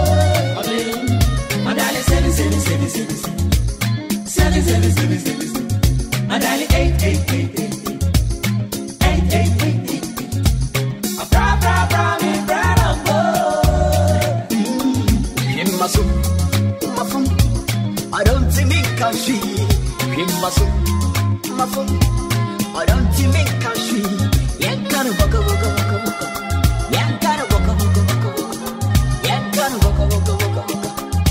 My darling, seven, seven, seven, seven, seven, seven, seven, seven, seven, seven. My darling, eight, eight, eight, eight, eight, eight, eight, eight, eight. A bra, bra, bra, me bread and boy. Him my soup, my food. I don't think me can she. Him my soup, my food. I don't think me can she. Yang kana waka waka waka waka. Yang kana waka waka waka waka. Yang kana waka waka waka waka.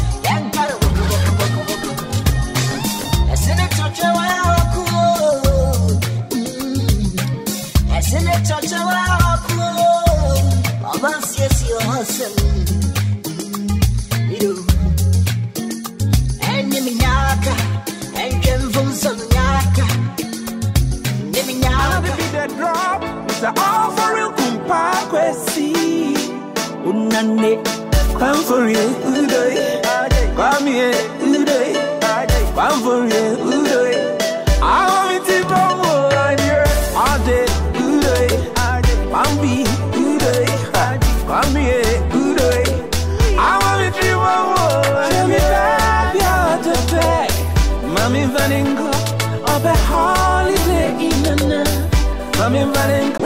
Come for you, Udoy. Come here, Udoy. Come for you, Udoy. I want to go on here all day, Udoy. Come be, Udoy. Come here, Udoy. I want to go on here. Mommy Vaningo, up a holiday in the night. Mommy Vaningo.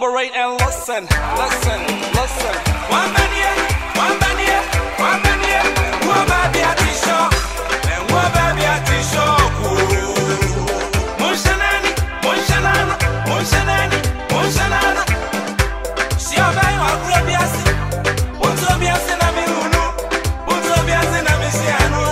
collaborate and listen, listen, listen. One man here, one man here, one man here. One baby at the shop, and one baby at the shop. Mushanani, mushanana, mushanani, mushanana. She a buy one grobiasi, one grobiasi na mi unu, one grobiasi na mi siano.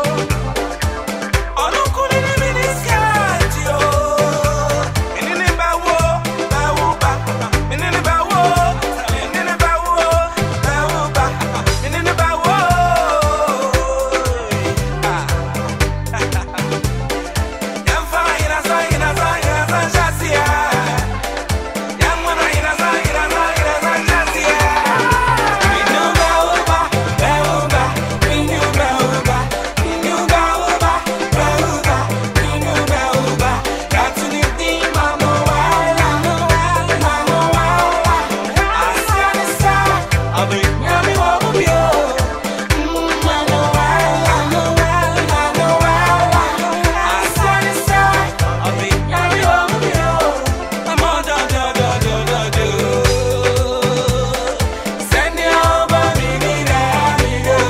Ono kuli ni mi niskatio. Minini bawo, bawo ba, minini bawo, minini bawo, bawo ba, minini bawo. Yamfa ina sa ina sa ina sa shasia. Yamwana ina sa ina sa ina sa shasia. Minu bawo ba, bawo ba, minu bawo ba, minu bawo ba, bawo ba, minu bawo ba. Katuni di mama wala, mama wala. Asiani sa, abi nyami wabubio. Mama wala, mama wala, mama wala. Asiani sa, abi nyami wabubio. Mama da da da da da da. Send it over, baby, let me go.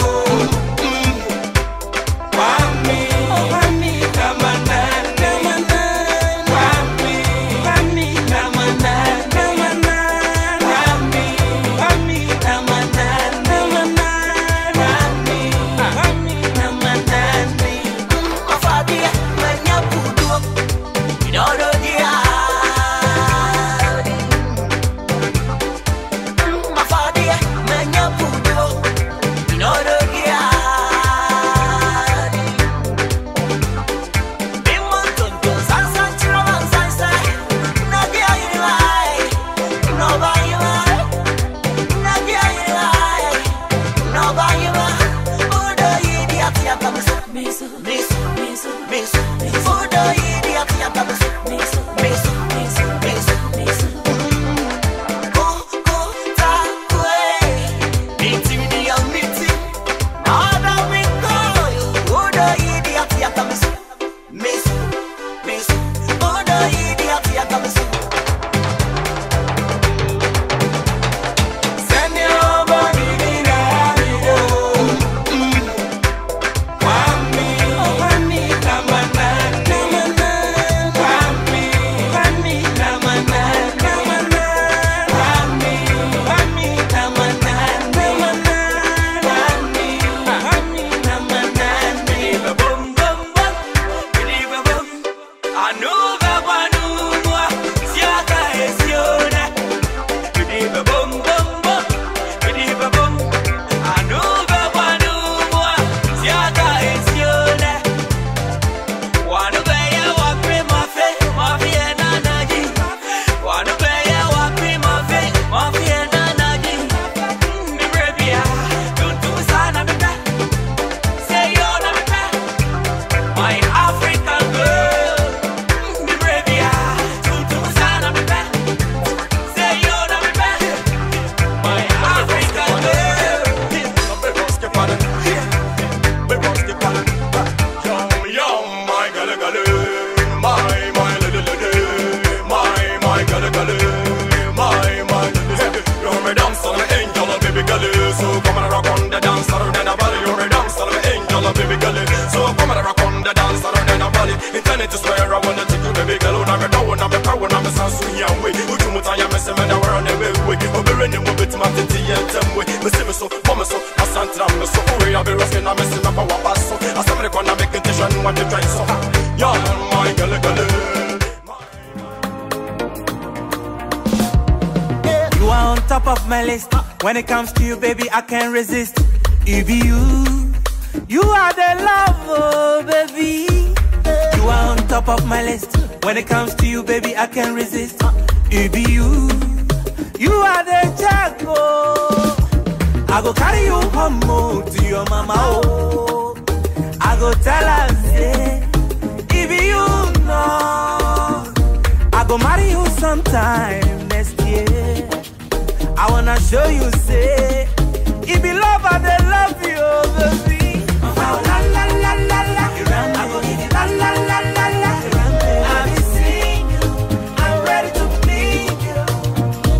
Wami, wami, namana, namana, wami, wami, namana, namana, wami, wami, namana, namana, wami, wami, namana, afadia, manya pudu, idoro dia, afadia, manya pudu, idoro dia. You are on top of my list. When it comes to you, baby, I can't resist. It be you. You are the love, oh, baby. You are on top of my list. When it comes to you, baby, I can't resist. It be you. You are the jago. I go carry you home oh, to your mama, oh. I go tell her, say, it be you, no. I go marry you sometime next year. I wanna show you, say, it be love and they love you, baby. Oh, la la la la la. I go need it, la la la la la. I'm single, I'm ready to meet you.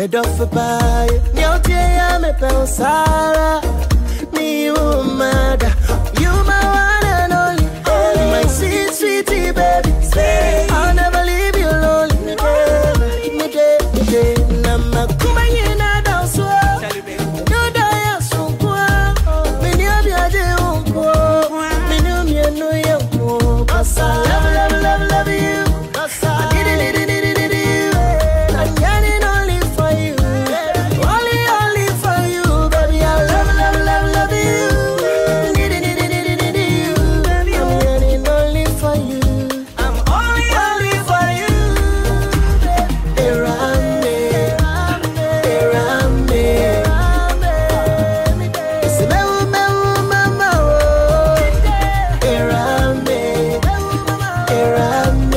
me do for buy. Nyautia me pe Sara, me you mother, you my one and only, my sweet sweetie baby. I'll never leave you lonely. Me day, me day, me day. Nama kuma yena danso, no daya sunkwa. Me ni abiade unko, me ni umienu yanko. Cause I love, love, love, love you. Cause I need it, need it, need it, need it. I'm yearning only for you, only, only for you, baby. I love, love, love, love you. Need it, need it, need it, need it. I'm yearning only for you. I'm only, only for you. Erame, erame, it's me, me, mama. Erame, erame.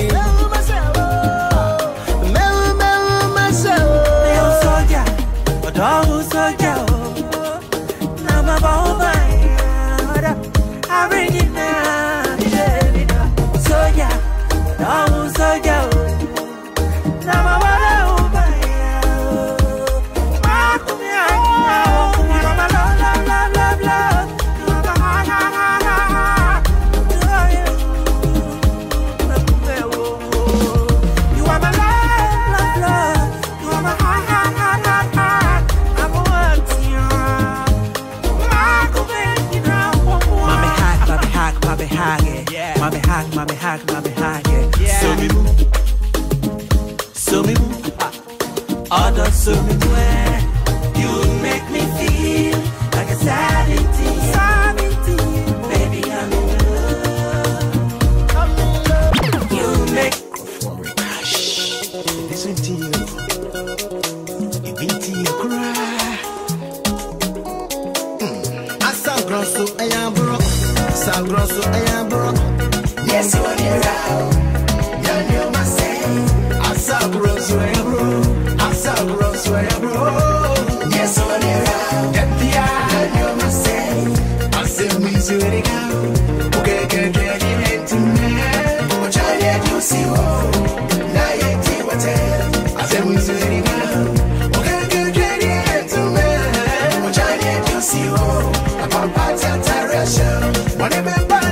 Mommy hack, mommy hack, mommy hack, yeah. So me move, so me move, other so me move. You make me feel like a seventeen, seventeen. Baby, I'm in love. I'm in love. You make listen to you, you beat to you cry. I saw grosso, I am broke. Saw grosso, I am broke. Yes, you are here out. You know my say. I saw gross where you bro. I saw gross where you bro. Yes, you are here out. F B I, you know my say. I said me to it again. Okay, get ready to me. What I did you see? Oh, now you see what I said me to it again. Okay, get ready to me. What I did you see? Oh, about party at Russia. Whatever.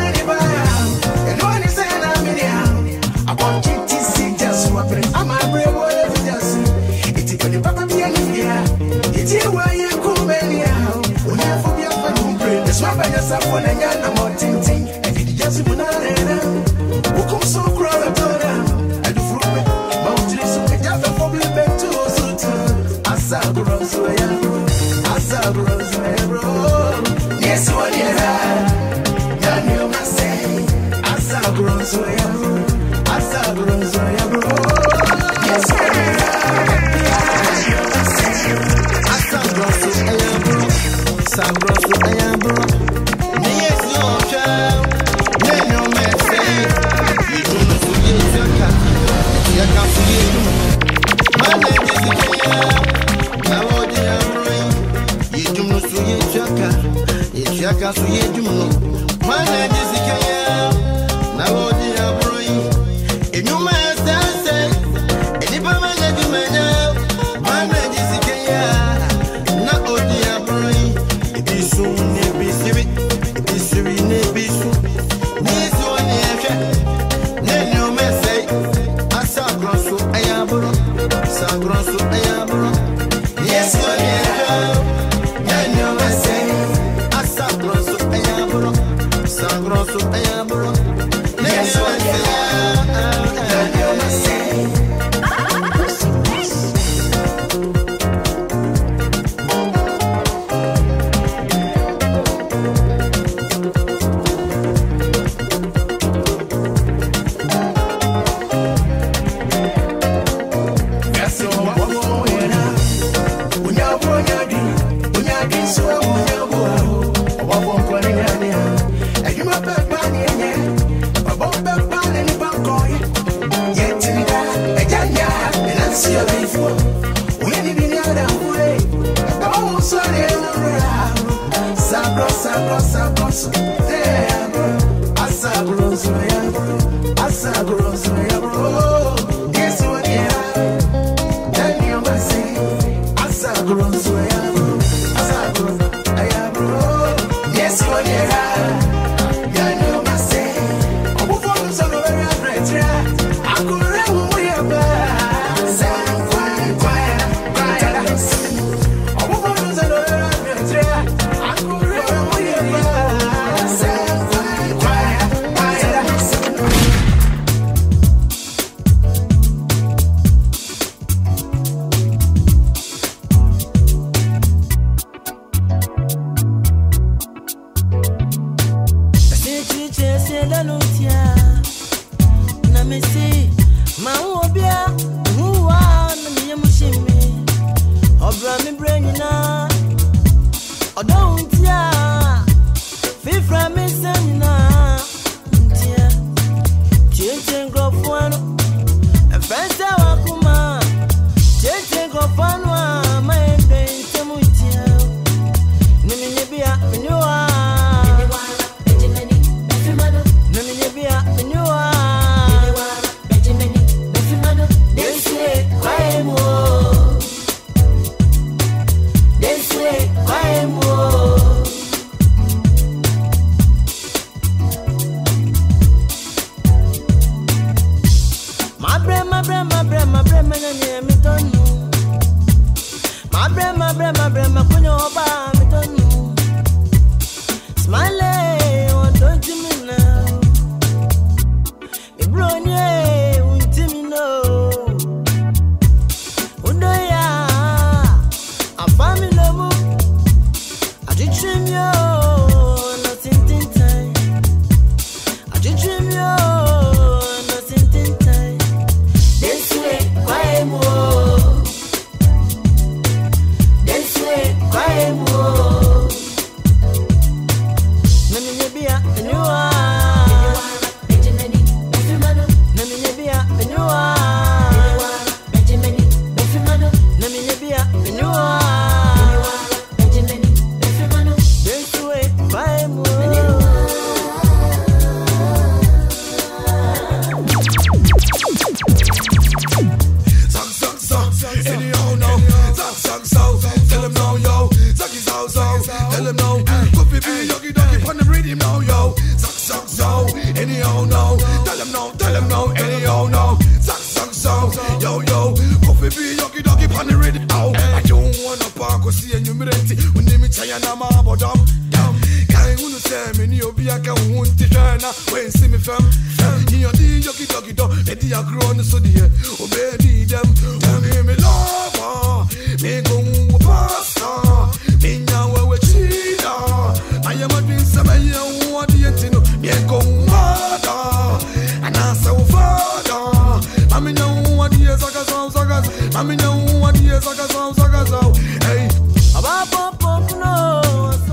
I want you to see just what I'm a brave whatever just it's going to papa be an India. It's here where you come anyhow. When you have your family, the swap by yourself when I got a mountain thing. And it just put on it. Who comes so crowded? I do fruit me. Mountains, I just a problem back to us. I saw gross where you bro. I saw gross where you bro. Yes, what you have. You knew my say. I saw gross where you bro. Sabroso, ya bro. Yes, I Sabroso, ya bro. Sabroso, ya bro. Yes, no child. Yeah, no message. You don't know who you are. You can't see it. My name is Ikea. Now, what you are doing? You don't know who you are. You can't see it. My name is Ikea. Now, what you are doing? You might say, anybody may do me now. My name is Ikea. Not all the abroad. It is soon, it is sweet. It is sweet, it is sweet. This one, yeah. Then you may say, I saw grosso, I am bro. Saw grosso, I am bro. Yes, one, yeah. Then you may say, I saw grosso, I am bro. Saw grosso, I am bro. Yes, one, yeah. Grosso, yeah, bro. Guess what? Yeah, then you must say. Brema, brema, brema, kunyo oba, me don't know. Smile, oh, don't you me now? Me bronye, won't you me know? Udo ya, I found me no more. I did trim yo, nothing tin time. I did trim yo, nothing tin time. This way, quiet more. This way, quiet more. Nami nebia, enua. Nami nebia, enua. Nami nebia, enua. This way, quiet more. Suck, suck, suck, anyhow now. Suck, suck, suck, tell him now, yo. Suck his house out, tell him now. Coffee be yogi doggy on the rhythm now, yo. Suck, suck, suck, anyhow now. Tell him now, tell him now, anyhow now. Suck, suck, suck, yo, yo. Coffee be yogi doggy on the rhythm now. I don't wanna park or see a new mirenti. When they meet China, I'm about them. Can't who say me, you be a can want to China. When see me fam, you are the yogi doggy dog. Let the grown so dear, obey them. Don't hear me love, me go pasta. Me now we cheetah. I am a prince, I am what the entino. Me go mother, and I say father. I mean now what the saga sound sagas. I mean now what the saga sound sagas. Hey, Aba pop pop no.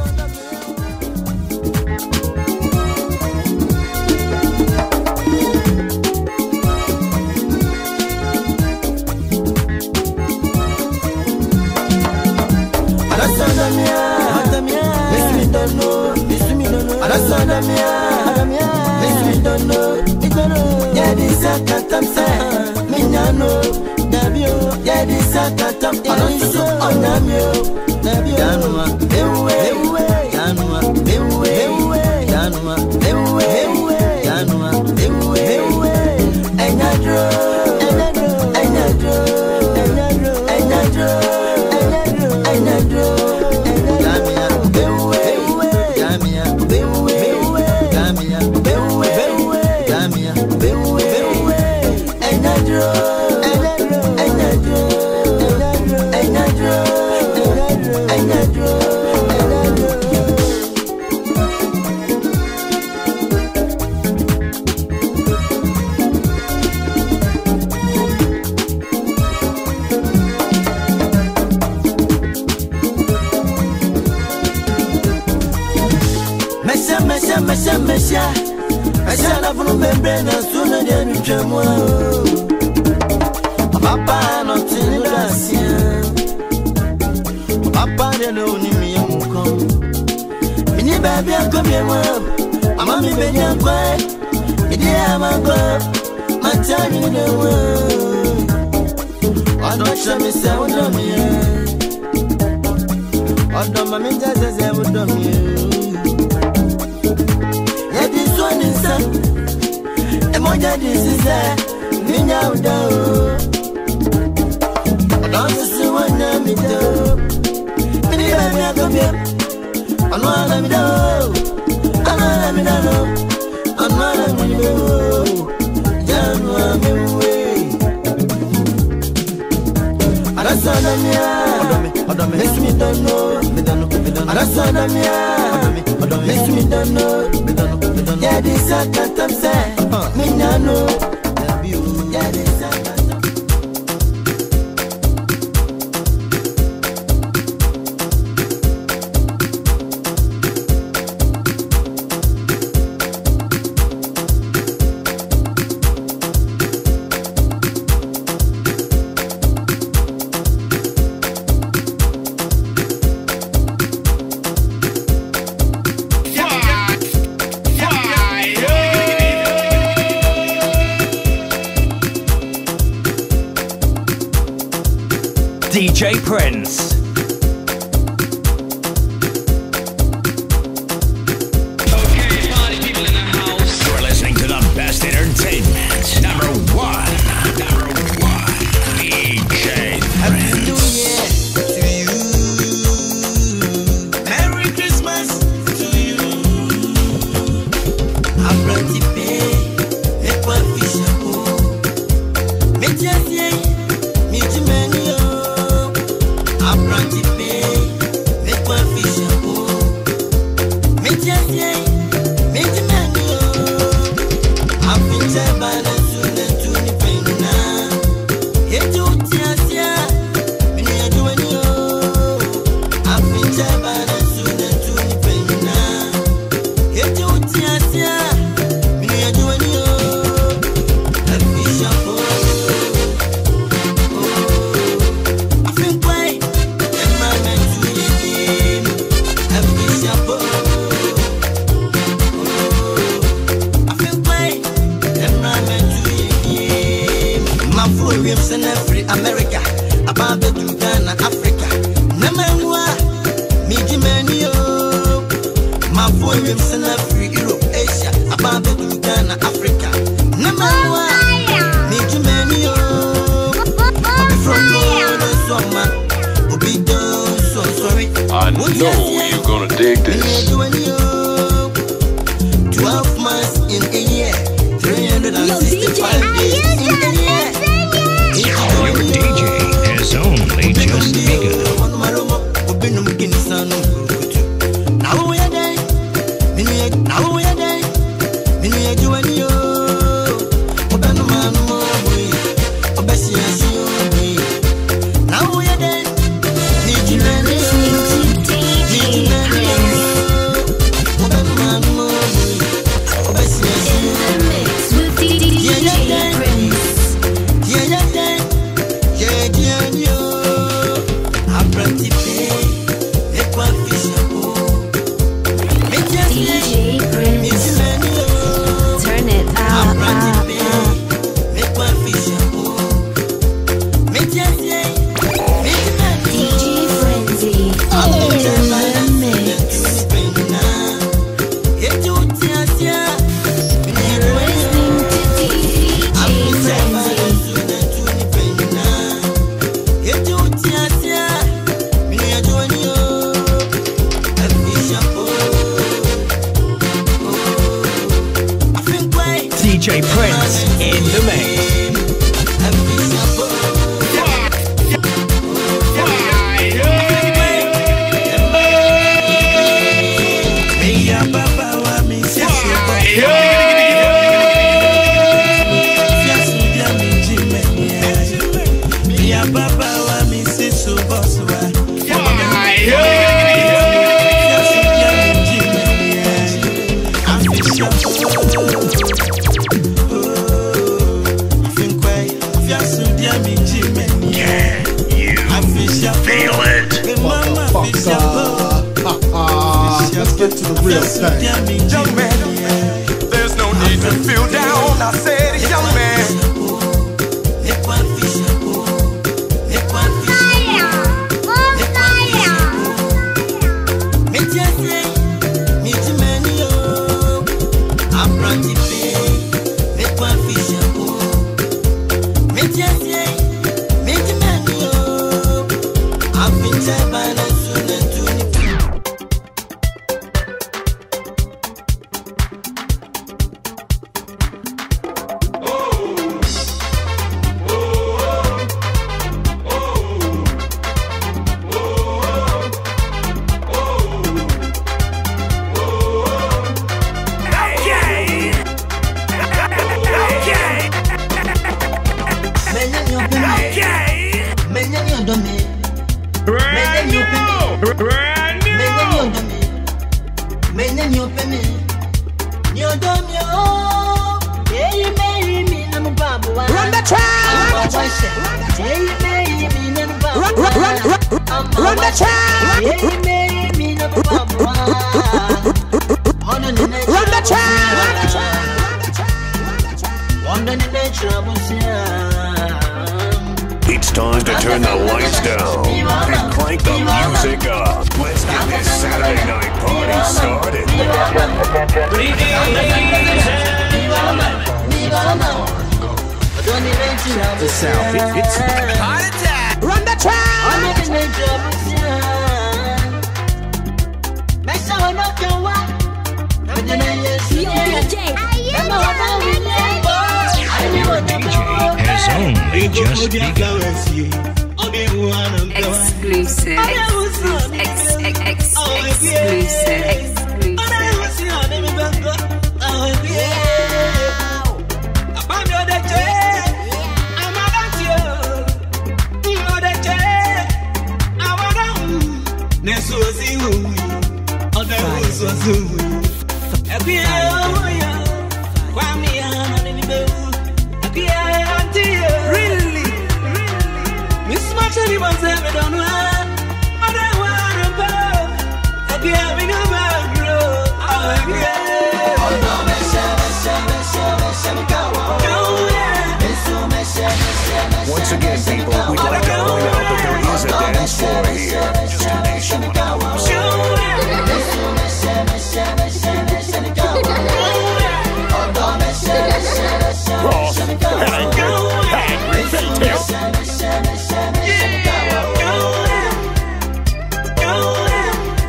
Adamia, Adamia, this me don't know, this me don't know. Adamia, Adamia, this me don't know, it don't know. Yeah, this a katam say, me no, Dabio, yeah, this a katam. I don't so on Dabio, Dabio, Danua, Ewe, Danua, Ewe, Danua, Ewe, Danua, Ewe, Enadro, Enadro, Enadro, Enadro, Enadro. Mesha, mesha, mesha na vunu membre na suna dia nuchemwa. Papa no tini dasia, papa dia no ni mi yamukom. Mini baby akom yemwa, mama mi beni akwa, idi amakwa, matani ni dewa. Adosha mi se udomi, odoma mi jaze ze udomi. Emoja disize, minya udao. Adansi siwana mido. Mini bami akobye, anwala mido. Anwala midano, anwala mido. Janwa miwe. Arasana miya, adame, mesumi dono, midano, midano. Arasana miya, adame, mesumi dono, midano. Yeah, this a katam say, me no, yeah, this a katam. D J Prince. Okay, party people in the house. You're listening to the best entertainment. Number one. Number one. D J Prince. Happy New Year to you. know you're gonna dig this. Twelve months in a year, three hundred sixty-five days in a year. Your D J has only just begun. Now we are there, now we are there, mini do any yo. Open the man, obesi asi. Now we are there, need you many, need you many. Open the man, obesi asi. Yeah, yeah, yeah, yeah, yeah, yeah, yeah, yeah. Apprenti pay, make one fish up. D J Prince, turn it up. Make one fish up. Make just say, D J Frenzy in the mix. You're listening to D J Frenzy. D J Prince in the mix. Let's get to the real thing. Young man, there's no need to feel down. I said, young man. Run the track! Run, run, run, run, run the track! Run the track! It's time to turn the lights down and crank the music up. Let's get this Saturday night party started. Check this out. It, it's heart attack. Run the track. Your D J has only just begun. Exclusive. Exclusive. Ex, ex, ex, exclusive. Exclusive. Really? Miss Martin was ever done well. I don't want to go. I'll be having a bad girl. I'll be Once again, people, we'd like to point out that there is a dance floor here, just in case you want to Cross, hang, hang, repeat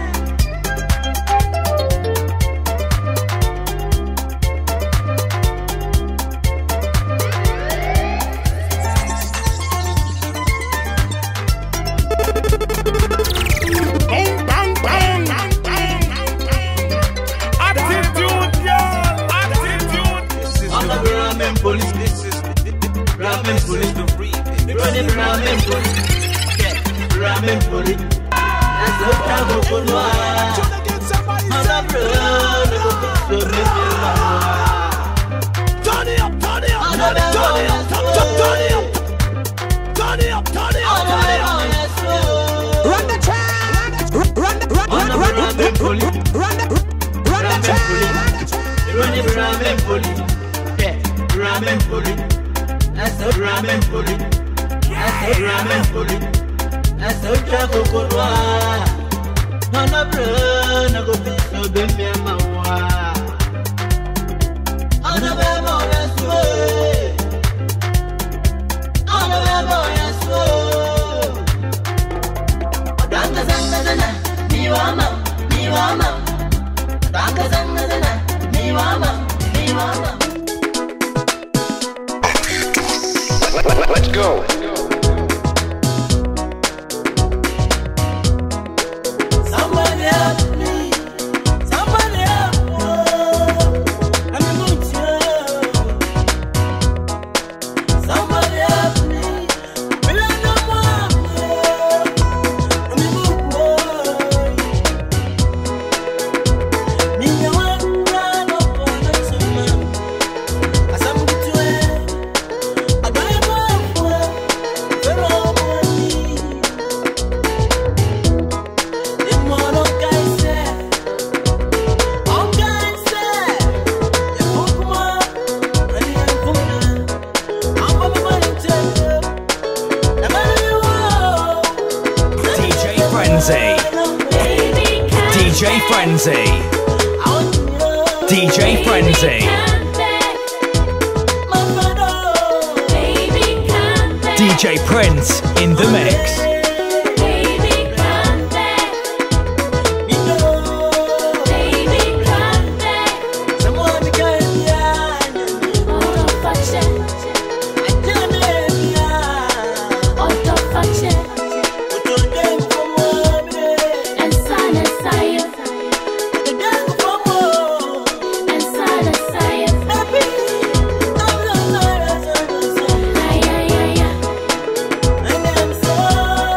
Let's go. Somebody help me. Somebody help me. I'm a mucho. Somebody help me. Will I know more? I'm a mucho. Me no one run up on the summer. As I'm good to it, I got D J Frenzy. D J Frenzy. D J Prince in the mix. I am so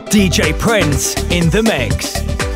D J Prince in the mix.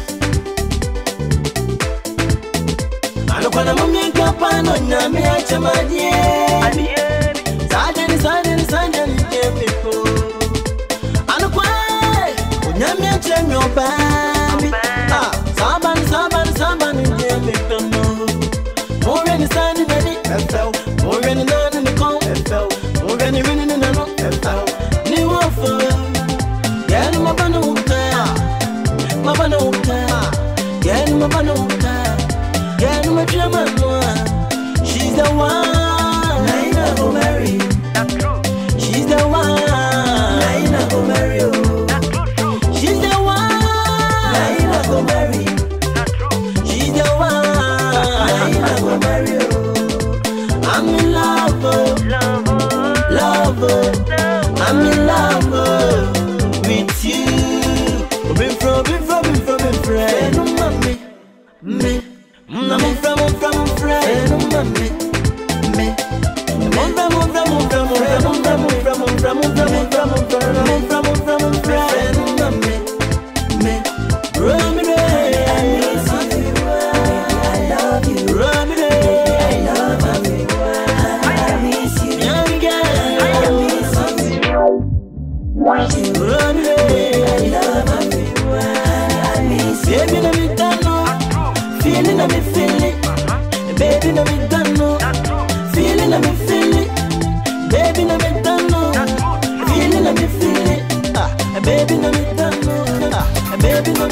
Alokwana mumye kapano nyame achamadie. Sajeni sajeni sajeni kemiko. Alokwa nyame achanyo bambi. Ah, sabani sabani sabani kemiko no. More ni sani nani efel. More ni nani ni kon efel. More ni rini ni nano efel. Ni wafo. Yenu mabano uta. Mabano uta. Yenu mabano uta. Get my German one. She's the one I never marry. She's the one I never marry. She's the one I never marry. She's the one I never marry. I'm in love, love, I'm in love with you. Be from, be from, be from, be from. No mommy, me. I'm from, I'm from, I'm from, me, me. I'm from, I'm from, I'm from, I'm from, I'm from, I'm from, I'm from, I'm from, I'm from, I'm from, I'm from, I'm from, me, me. Run me there, I miss you, I love you. Run me there, I love you, I miss you. Young girl, I miss you. Run me there, I love you, I miss you. Baby, let me down. Feeling of me feel it, baby, let me done no. Feeling of me feel it, baby, let me done no. Feeling of me feel it, ah, baby, let me done no. Ah, baby, no.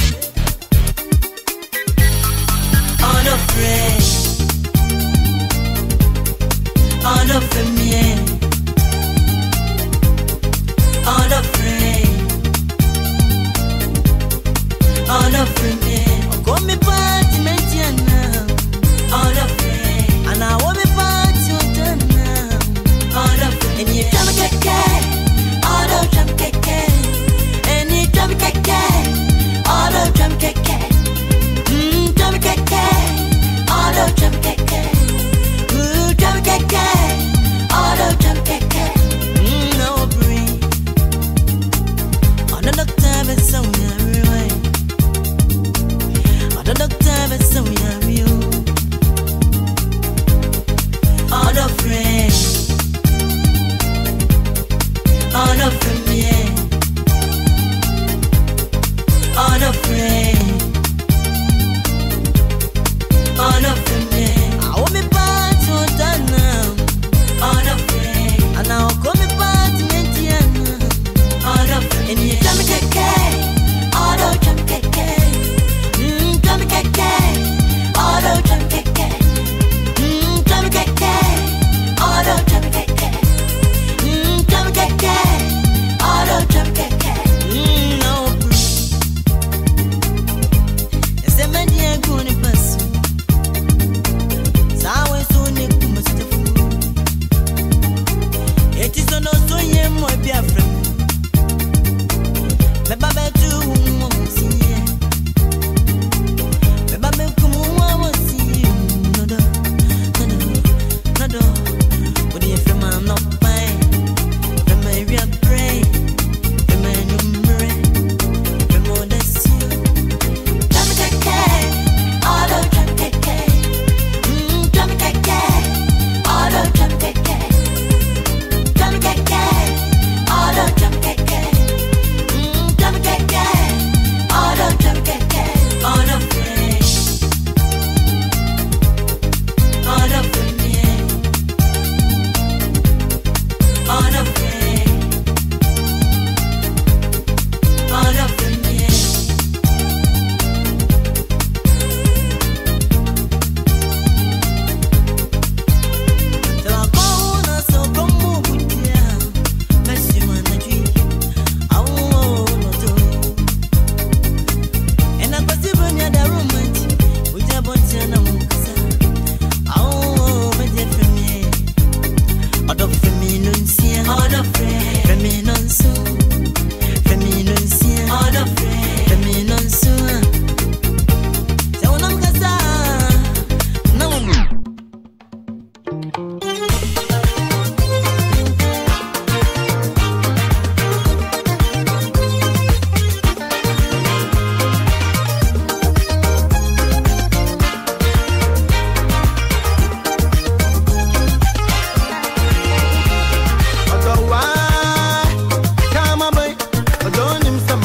Unafraid, unafraid, unafraid, unafraid. Come me party, me now. All of me, and I want me party to now. All of me, and you jump keke, all of jump keke, and you jump keke, all of jump keke, hmm, jump keke, all of jump keke, ooh, jump keke, all of jump keke, hmm, no breathe,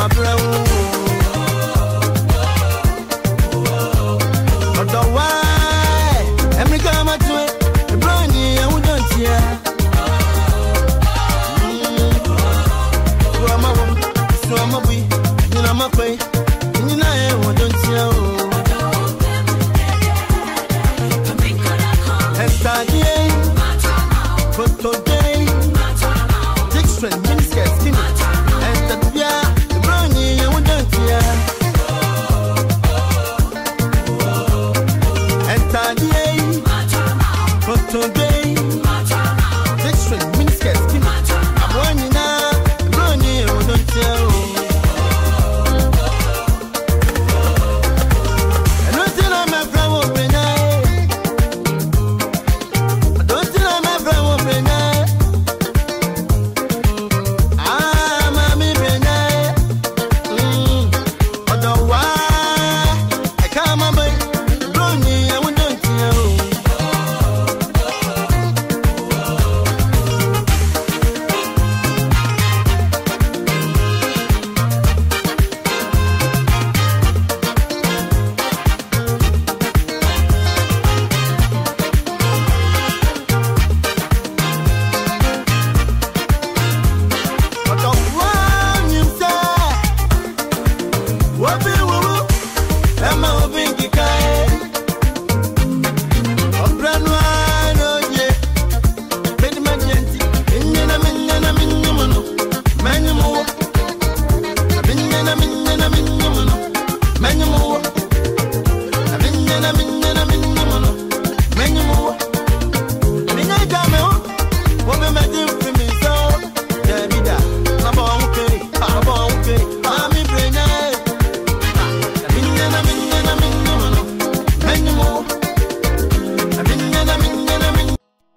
bravo. Otherwise, every time I do it, the brownie I would don't hear. So I'm a woman, so I'm a boy, you know my way, you know I don't hear. And start here, but today, different ministers, and that we are the brownie I would don't hear. And start here, but today, different ministers, I'm warning now, the brownie I would don't hear. And nothing on my brow open eye. I don't think I'm a brow open eye. I'm a me brain eye. Otherwise, I can't my boy. Brownie, I won't do it. Otherwise, you say, what be woo? Am I hoping you can? Oh, brand one, oh yeah. Benny Magenti, Indiana, Minna, Minna, Mono, Manumo, Minna, Minna, Minna, Mono, Manumo, Minna, Minna, Minna, Mono, Manumo, Minna, Jamel, what am I doing for me? So, Davida, I'm okay, I'm okay, I'm in brain. Minna, Minna, Minna, Mono, Manumo, Minna, Minna, Minna.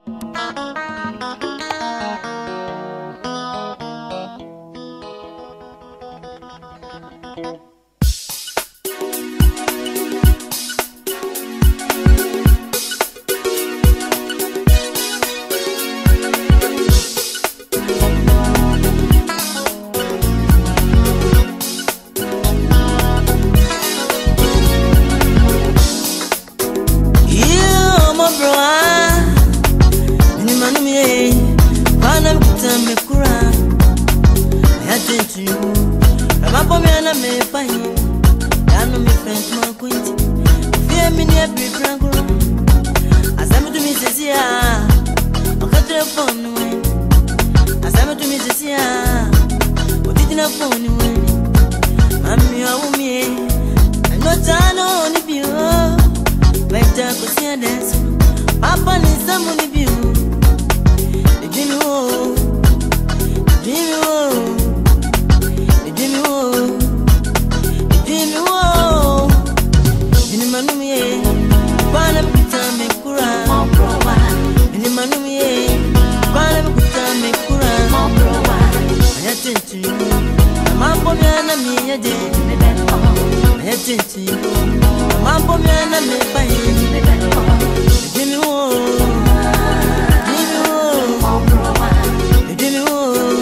Yeah, my bro, mini manu me, bana mkuta mekura. I attend to you. I'm up on me and I'm a fine. I know me friends, my queen. Fear me near be franco. As I'm to me, Cecilia, I'll cut your phone away. As I'm to me, Cecilia, what did you phone away? I'm your me, and no time on the view. Better go see a dance. Papa needs someone to view. The Jimmy Woo, the Jimmy Woo, the Jimmy Woo, the Jimmy Woo. Mini Manumie, Bana Pita Mekura, Mini Manumie, Bana Pita Mekura. I attend to you. I'm up on your enemy, I attend to you. I'm up on your enemy, Jimmy Woo, Jimmy Woo, Jimmy Woo, Jimmy Woo.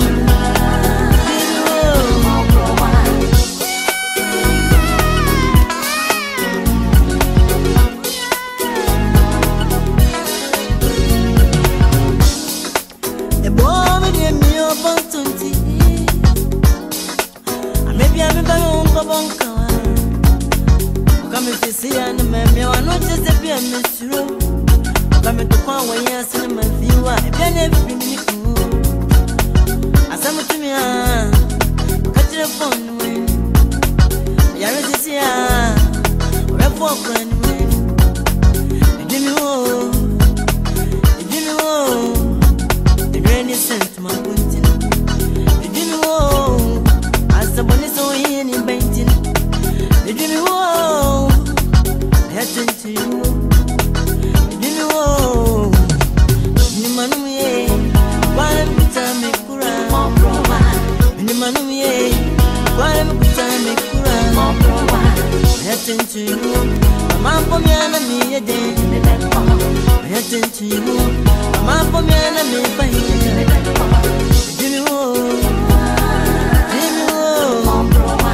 The boy me give me up on twenty. Maybe I'm a balloon for bunker. Come if you see and me, I know just a bit of mystery. Come to find where you're seeing my view. I can't ever be me. As I'm to me, catch your phone when you're a C R, or a four friend when you give me all, you give me all, the rainy sent to my pointing. You give me all, as someone is so in painting. You give me all. I attend to you. You know, you man, me, why am I time kura? You man, me, why am I time kura? I attend to you. I'm up for me and me a day. I attend to you. I'm up for me and me by you know, you know,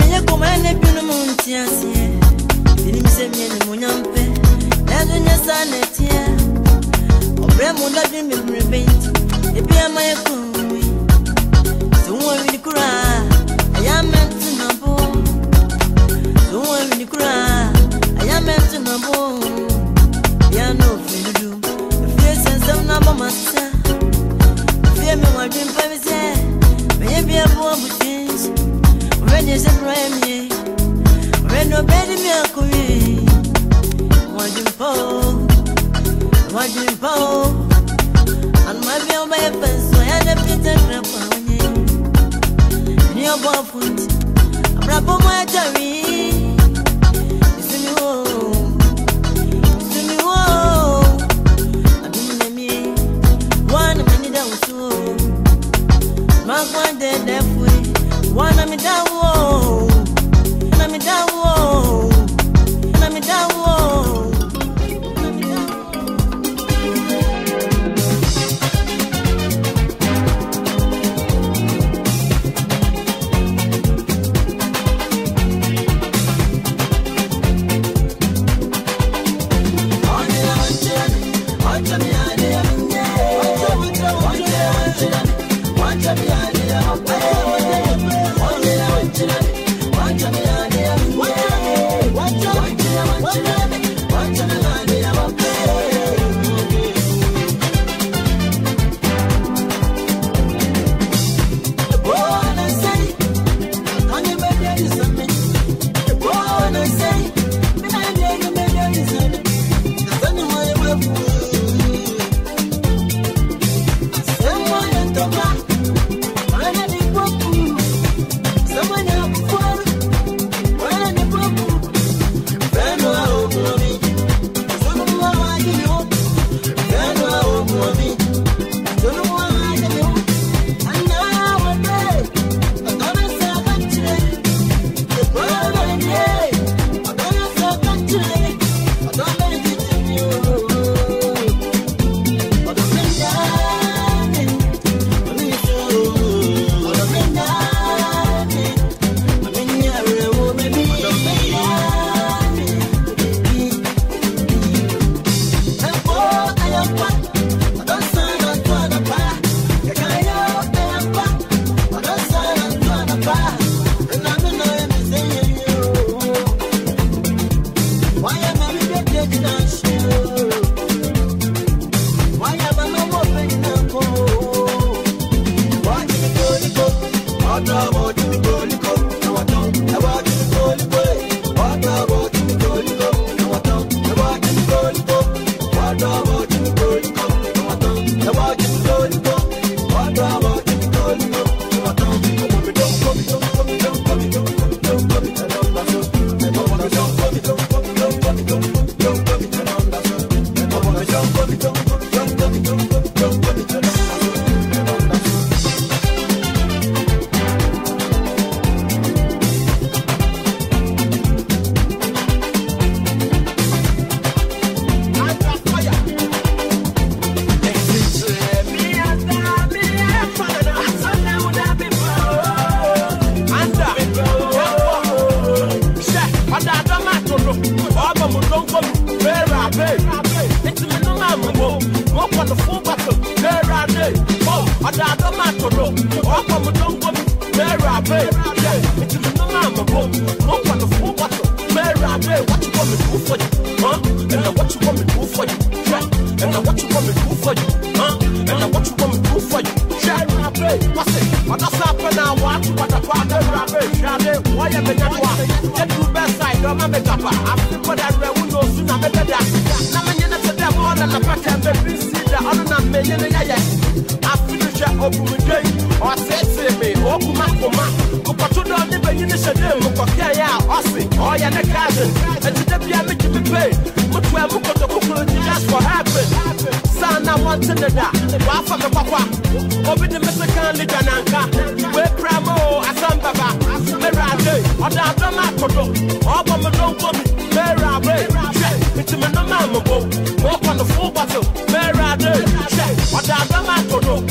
Menya komane pino muntiasie. Fini misemye ni munyampe. Nando nyasane tia. Obre munda dream me paint. Ebi amaye kumi. So one really cry. I am meant to know. So one really cry. I am meant to know. Ya no feel do. Fear sense of number master. Fear me my dream for me say. Maybe I won't be changed. When you say me. When no baby me a kuri. One dream for. One dream for. And my be on my fence, so I had a pit and crap on you. Near Barfoot, a rap on my cherry. It's in you, it's in you. I don't me one minute down so. My one day left way, one of me down, one of me down, one of me down.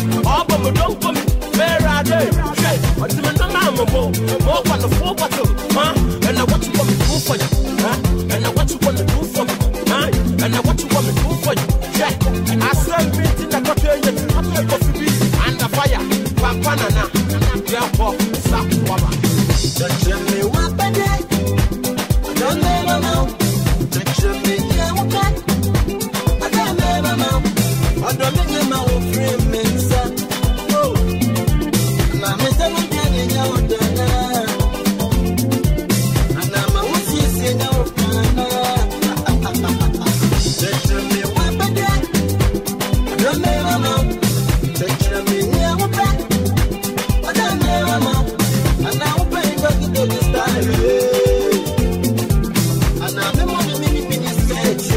More on the full battle. And I'm the money, mini, mini, set.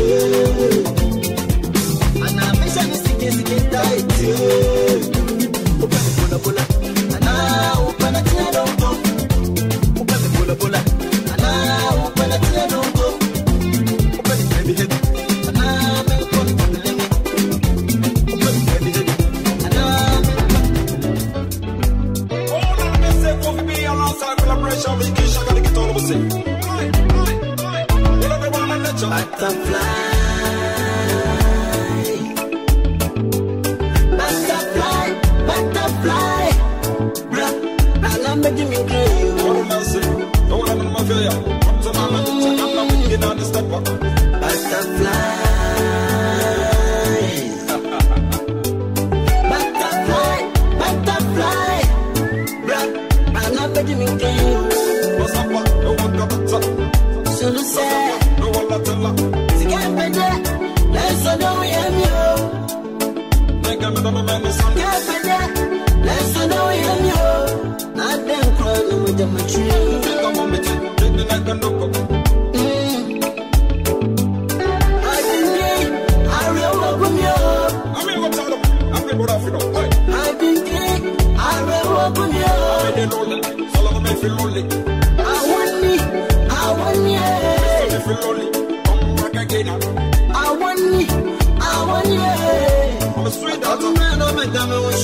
And I'm mission is to get tight. Open the pull up, pull up. And now open the chair, don't go. Open the pull up, pull up. And now open the chair, don't go. Open the baby head. And now I'm in front of the limit. Open the baby head. And now I'm in All of them say, "Coffee be alongside collaboration, vacation, gotta get all of us in." What everyone on the job? Butterfly. Butterfly, butterfly, blah, blah, I'm making me crazy. What am I saying? No one in my fear. What's the man? I'm not making out the step up. Butterfly, butterfly, butterfly, blah, blah, I'm making me crazy. What's up? No one got the top. So to say, no one got the lock. to get better, let's know we have you. Make them the man is on. Get better, let's know we have you. Not them crying with the machine. Take a moment, take the night and look up. I didn't I will welcome you. I'm here to tell them. I'm here to feel up. I didn't I will welcome you. I'm here lonely. All of them may feel lonely. I want me, I want you. They feel lonely. Come back again. I want me, I want you. I'm a sweet I'm a man, I'm a damn wish.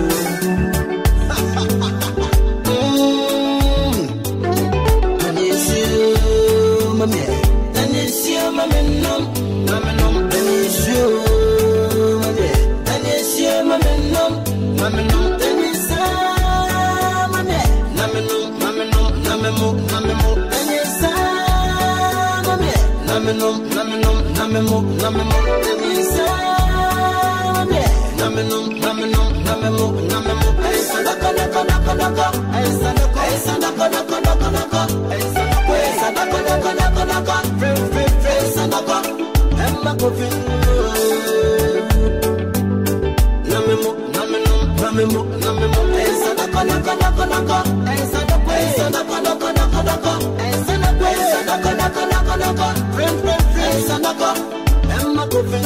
And it's you, my man. And it's you, my man. My man, and it's you, my man. And it's you, my man. My man, and it's you, my man. My man, my man, my man, my man, and it's you, my man. My man, my man, my man, my man, and it's you. Nameno, nameno, nameno, nameno. Esa naka naka naka naka. Esa naka, esa naka naka naka naka. Esa naka, esa naka naka naka naka. Free, free, free. Esa naka. Emma kofin. Nameno, nameno, nameno, nameno. Esa naka naka naka naka. Esa naka, esa naka naka naka naka. Esa naka, esa naka naka naka naka. Free, free, free. Esa naka. Emma kofin.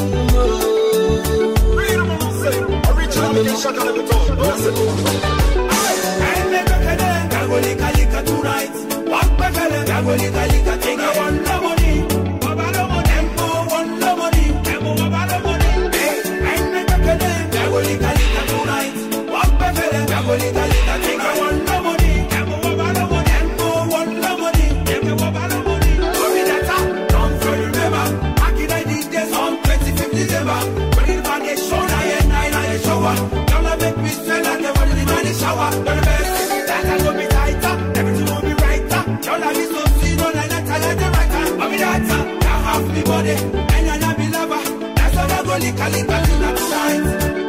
Gonna make me sweat like a body in the shower. You're the best. That can go be tighter. Everything will be brighter. Your love is so sweet, don't like that. I like the right time. I'll be that. Now half me body, and I be lover. That's how I go lick a lick a lick a tonight.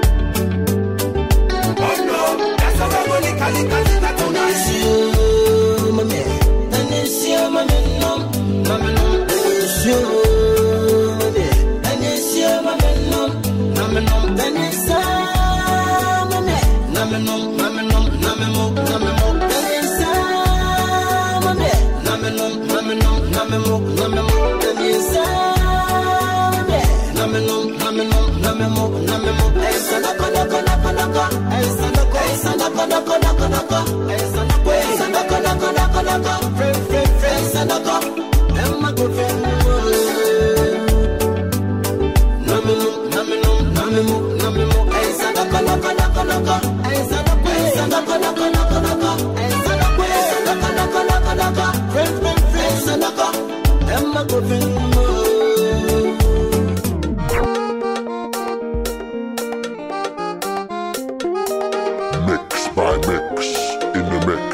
Oh no, that's how I go lick a lick a lick a tonight. It's you, my man. And it's you, my man. No, my man. No, it's you, my man. And it's you, my man. No, my man. No, and it's you. Nameno, nameno, namemo, namemo, danisa, mame. Nameno, nameno, namemo, namemo, danisa, mame. Nameno, nameno, namemo, namemo. Esa naka naka naka naka. Esa naka, esa naka naka naka naka. Esa naka, esa naka naka naka naka. Free, free, free. Esa naka, emma go free. Nameno, nameno, namemo, namemo. Esa naka naka naka naka. Esa naka, esa naka naka naka naka. Esa naka, esa naka naka naka naka. Free, free, free. Esa naka, emma go free. Mix by mix, in the mix.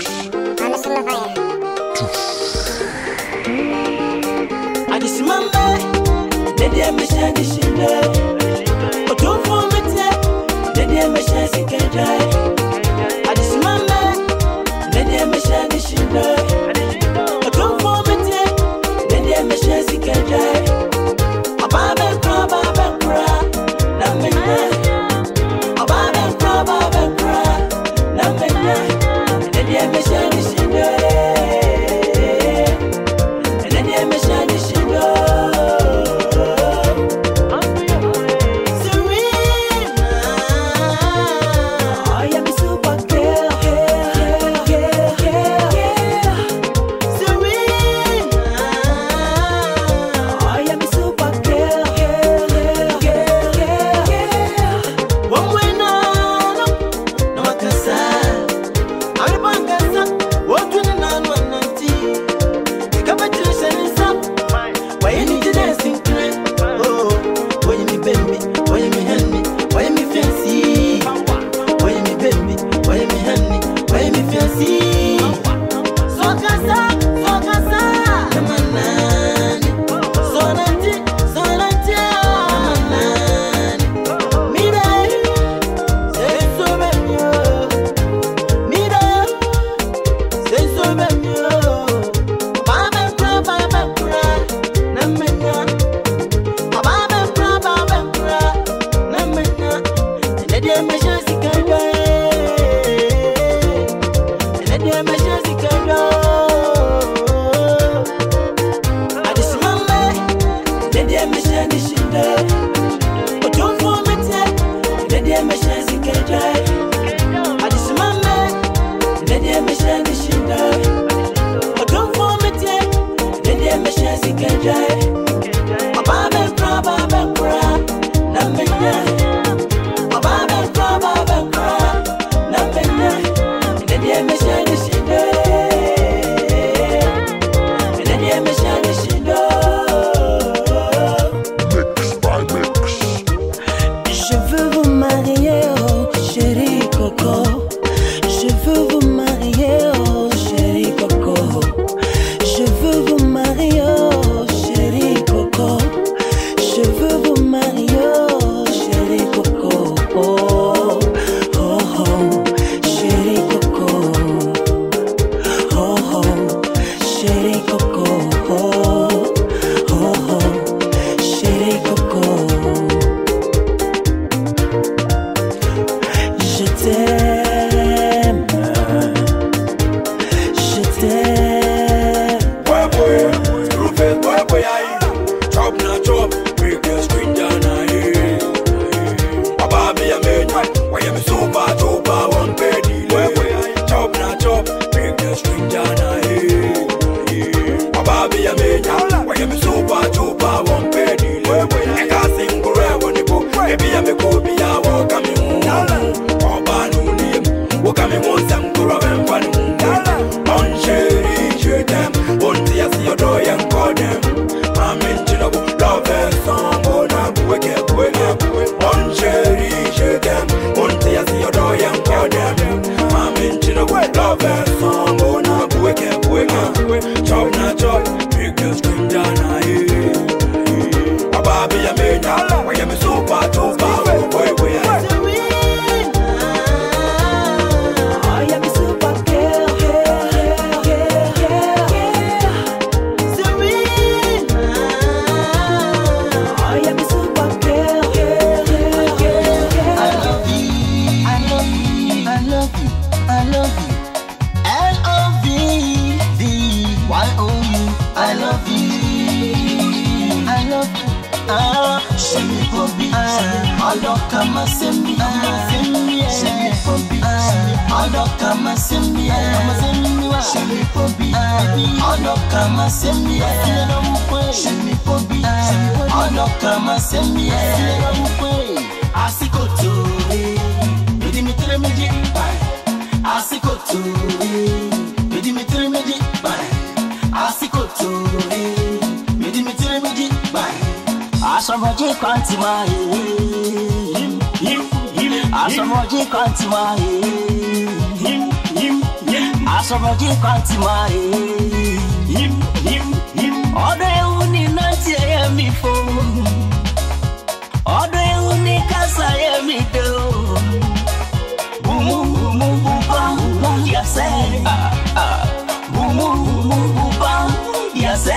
I just remember, lady, I'm a shiny shinder. But don't forget that, lady, I'm a shiny shinder. I just remember, lady, I'm a shiny shinder. But don't forget that, lady, I'm a shiny shinder. A baby, cry, baby, cry, not me. A baby, cry, baby, cry, not me. Lady, I'm a shiny shinder. coco, oh, oh, oh, chérie coco. Je t'aime, je t'aime. Boy, boy, screwface, boy, boy, aye. Chop na chop, break your screen down, aye. Baba be a man, why you be super, super, one penny, boy, boy, aye. Chop na chop, break your screen down, aye. Baba be a man, why you be super, super, one penny, boy, boy, aye. I can't sing for a one book, maybe I'm a go be a walk, I'm in Baba no name, walk I'm in one some go and fun. On chérie, je t'aime, on t'y a si your and call them. I'm in Chinabu, love and song, on a quick, quick, on chérie, je t'aime, on t'y a si your and call them. I'm in Chinabu, love and song, on a quick, quick, chop na chop, make you scream down, aye. Baba be a man, why am I super, super, boy, boy, Kama sembi, shemi pobi. Odo kama sembi, shemi pobi. Odo kama sembi, shemi pobi. Odo kama sembi, asikoto, bidi mitre meji, asikoto, bidi mitre meji, asikoto, bidi mitre meji, asamoji kwanti mai. Asamoji kwanti mai. Asamoji kwanti mai. Odo euni nanti ya mi fo. Odo euni kasa ya mi do. Bumu bumu buba yase. Bumu bumu buba yase.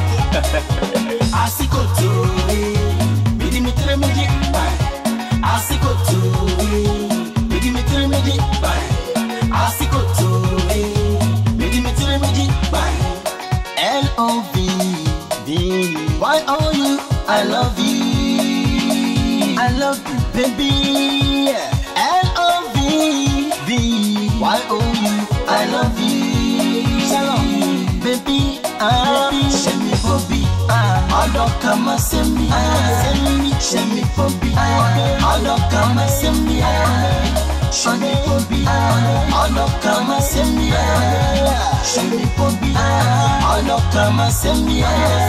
Asikoto, bidi mitre meji. Asikoto, bidi mitre meji. Asikoto, bidi mitre meji. L O V E Y O U, I love you, I love you, baby. L O V E Y O U, I love you, Shalom, baby. Ah, shemi pobi. Odo kama sembi, shemi pobi. Odo kama sembi, shemi pobi. Odo kama sembi, shemi pobi. Odo kama sembi,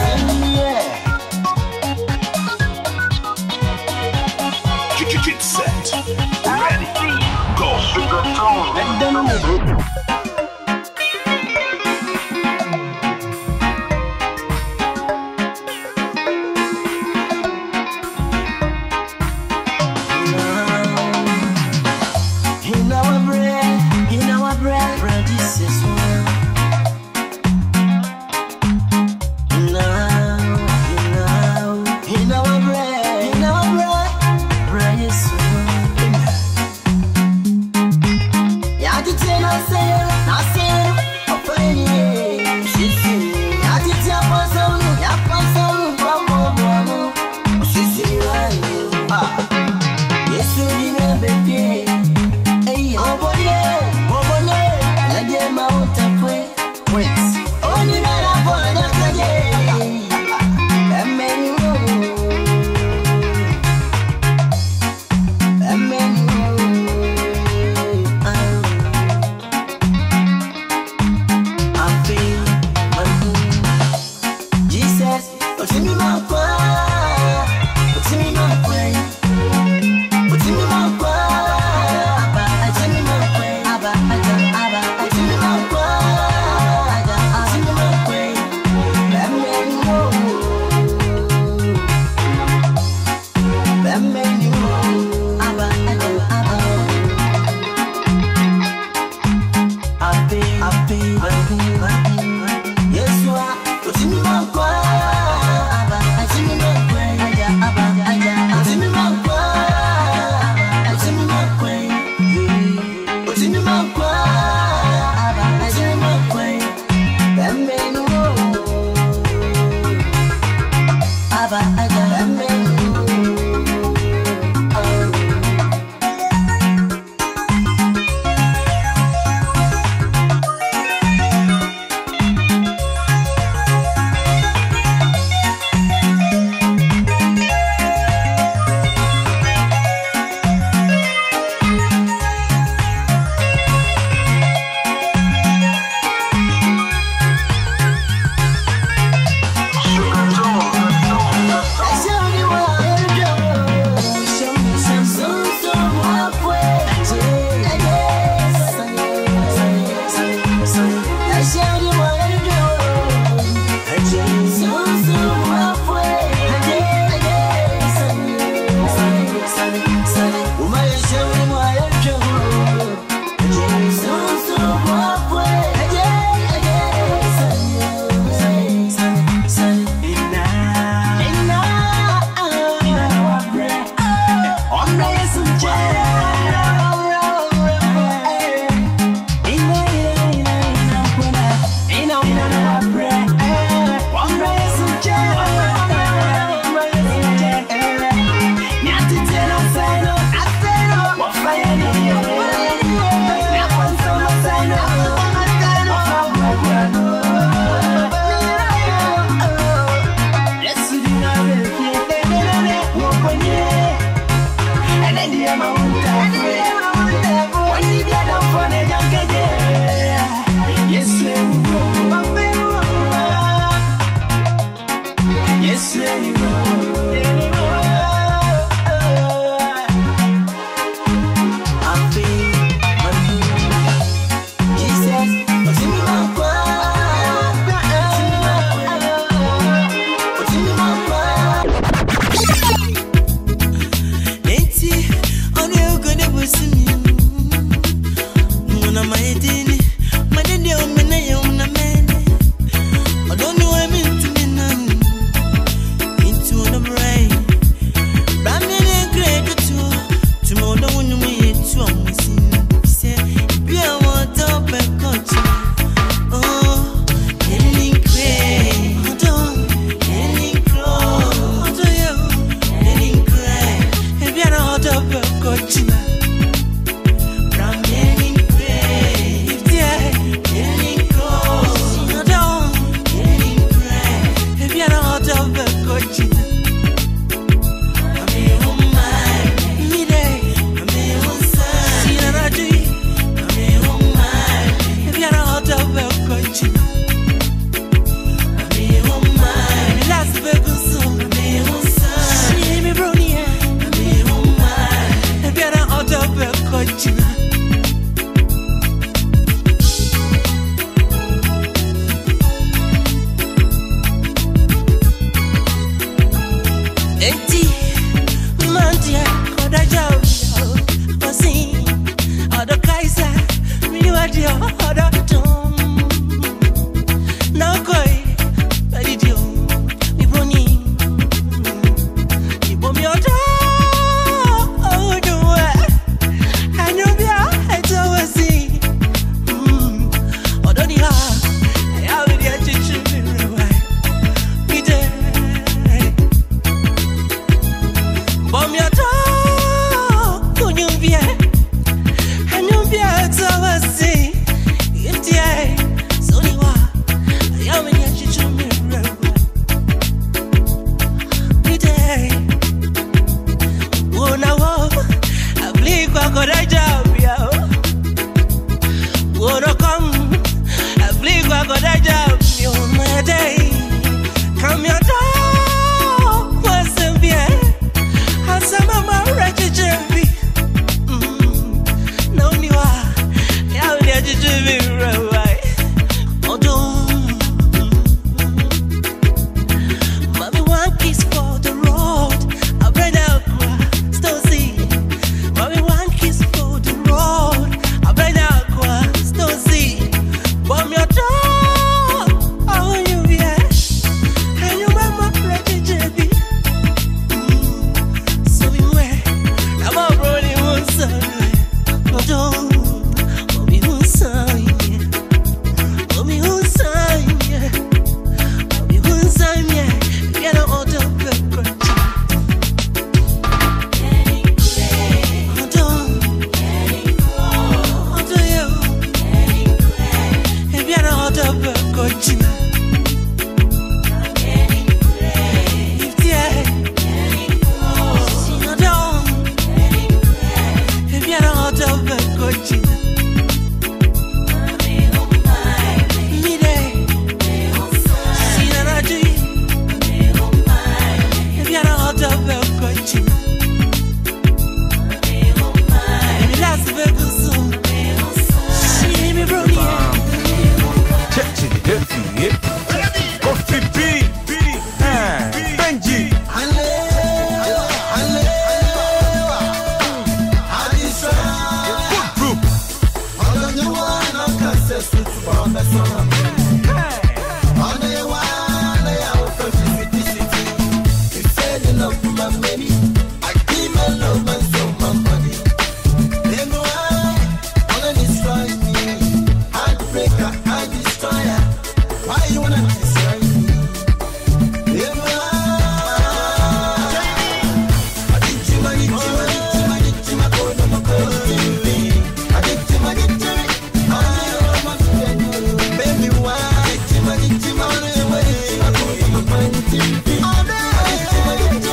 Get set, ready, go. Let them know. Let me menu. Aba aja menu.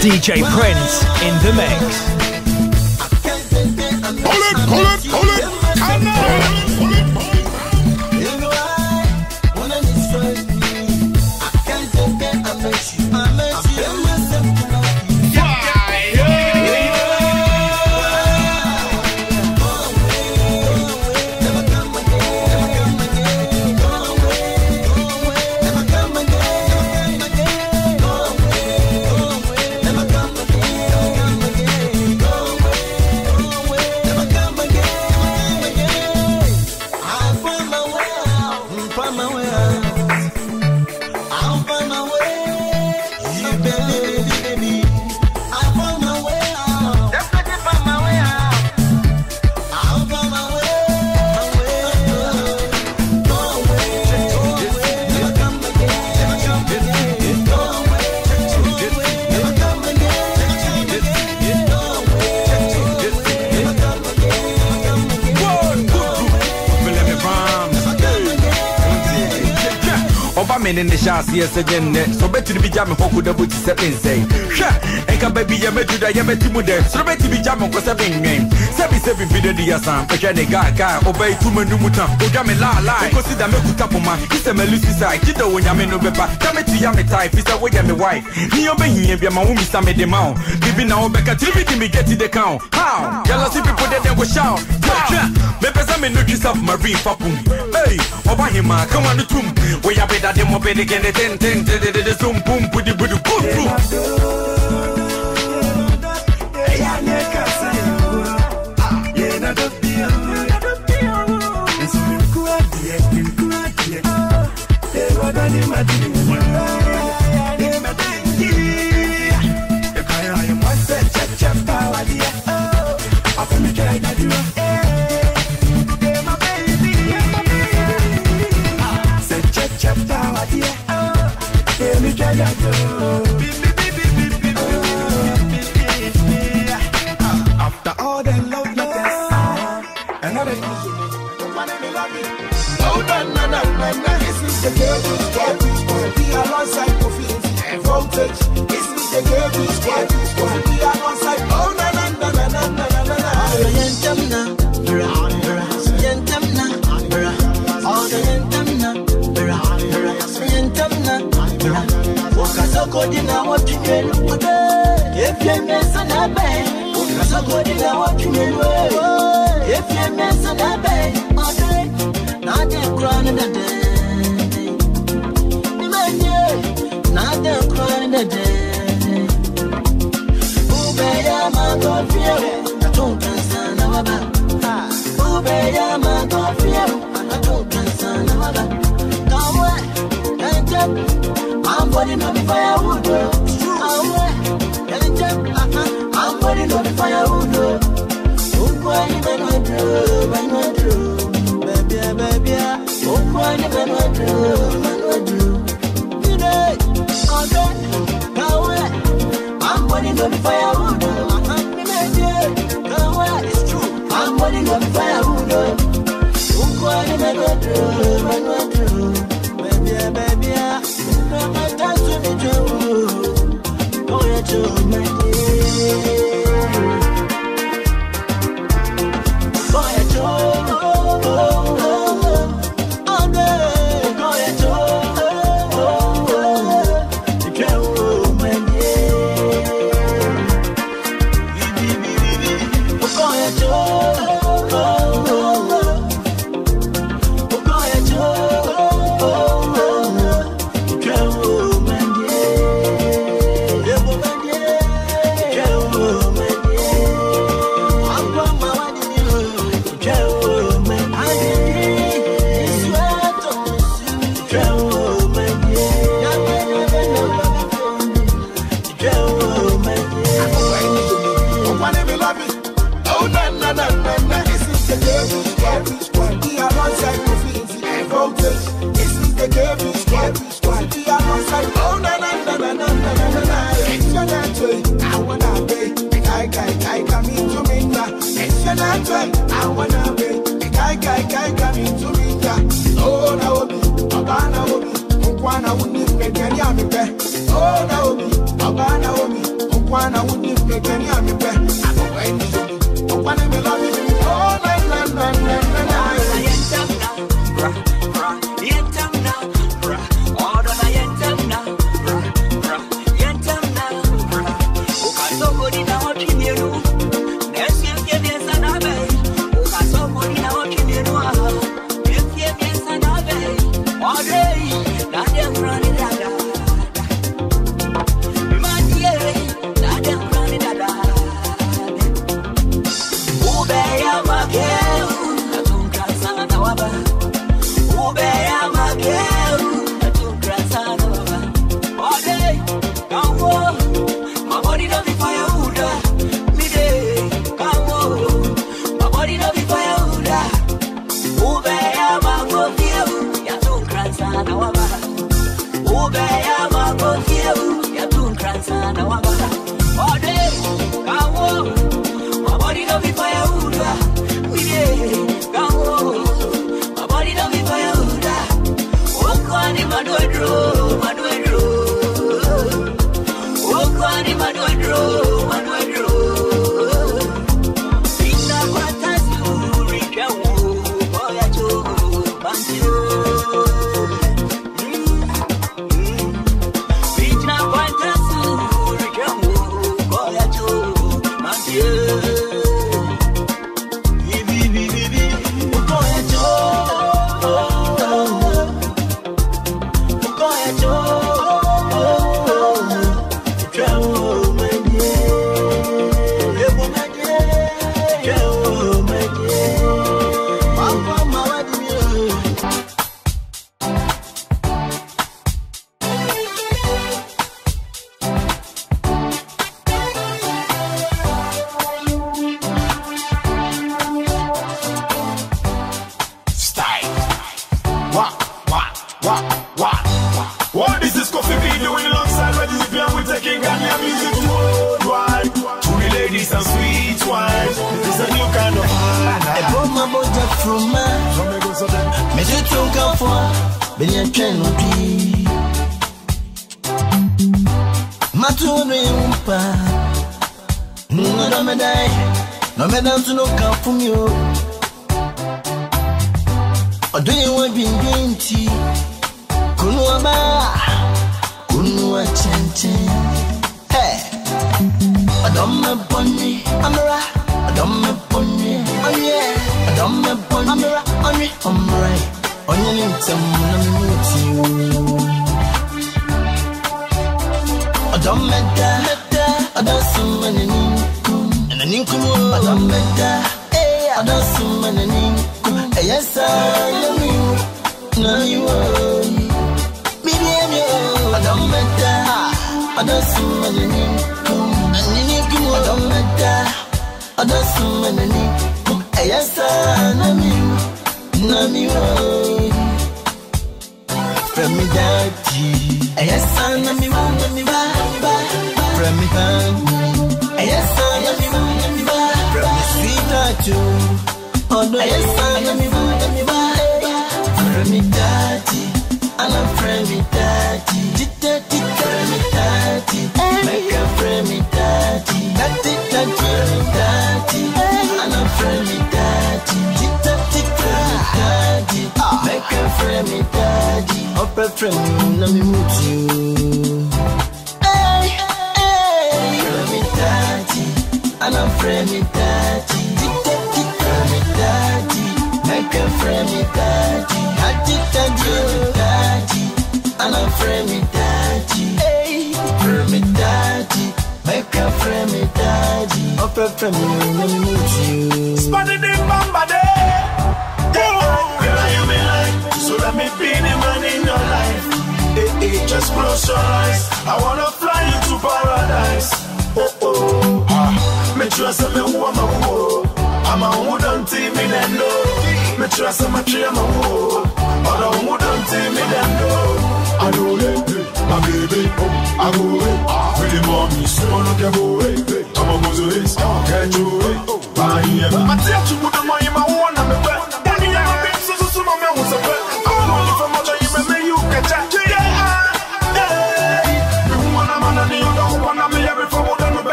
D J Prince in the mix. Pull it, pull it, pull it. Come on. In the shots, yes, again. So, better to be jamming for good about seven say. Sure, and can baby, you met to the Yametimu there. So, better to be jamming for seven name. Seven seven video, the Yasan, a Jenny Gaga, obey two Manumuta, or Jammy La La, consider me to Tapuma, it's a Melusi side, Tito when Yamino Bepa, Jammy to Yammy type, is a way I'm a wife. He obey him, be my woman, some of them out. Giving now back a T V to me get to the count. How? Jealousy people that they will shout. Maybe some notice of Marine Papum. Hey, Obahima, come on the tomb. We have better than more better than the ten ten to the zoom boom put the good through. After all the love another oh, na na na na na. This is the girl who's got who's got we are on side of it and voltage. This is the girl who's got who's got we are on side. Oh, na na na na na na na na. Yentamna, bra bra. Yentamna, bra. All the yentamna, bra bra. Yentamna, bra. Wakasoko dina wakinyelu kude. If you miss an abe, wakasoko dina wakinyelu. If you miss an abe, not them crying the day. Not them crying the day. Ubeya magofia, I don't concern about. Ubeya magofia, I don't concern about. Come on, and jump. I'm putting on the firewood. Come on, and jump. I'm putting on the firewood. Why you been with you, been with you, baby, baby? Oh, why you been with you, been with you? Today, okay, go away. I'm putting on the firewood. I'm go away. It's true. I'm putting on the firewood. Oh, why you been with you, been with you, baby, baby? Oh, my dance to me, Joe. Go ahead, Joe, my dear. I wanna be a guy, guy, guy, coming to me. Oh, Naomi, Abana, Omi, Ukwana, wouldn't make any of it. Oh, Naomi, Abana, Omi, one I wouldn't make any of me back. I go right to the one me love you. Oh, night, night, night, night, night.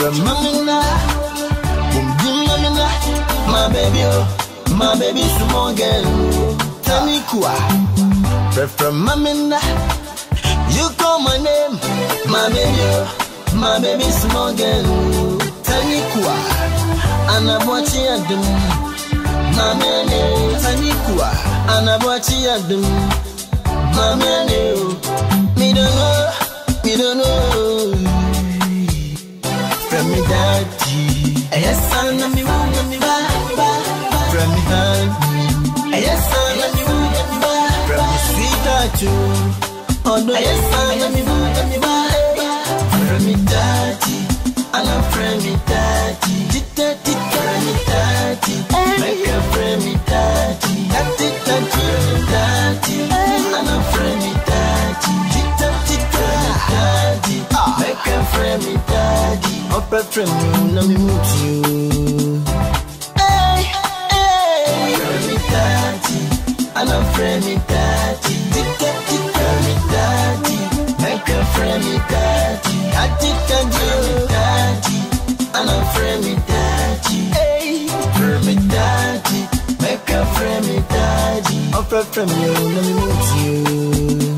from Mamina, Mamina, my baby, oh, my baby, small girl, Tanikua, from Mamina, you call my name, my baby, oh, my baby, small girl, Tanikua, and I'm watching at them, my man, Tanikua, and I'm watching at them, my man, me don't know, me don't know. From me daddy, yes, son of me, one of me, from me daddy, yes, son of me, one of me, from me sweetheart, oh no, yes, son of me, one of me, from me daddy, and I'm from me daddy, daddy, from me daddy, make a friend me daddy, daddy, daddy, daddy, and I'm from me daddy, daddy, daddy, make a friend me daddy. Up a friend, let me move to you. Hey, hey, friend me daddy, and I'm friend me daddy, daddy, friend me daddy, make a friend me daddy, daddy, daddy, daddy, and I'm friend me daddy, hey, friend me daddy, make a friend me daddy. Up a friend, let me move to you.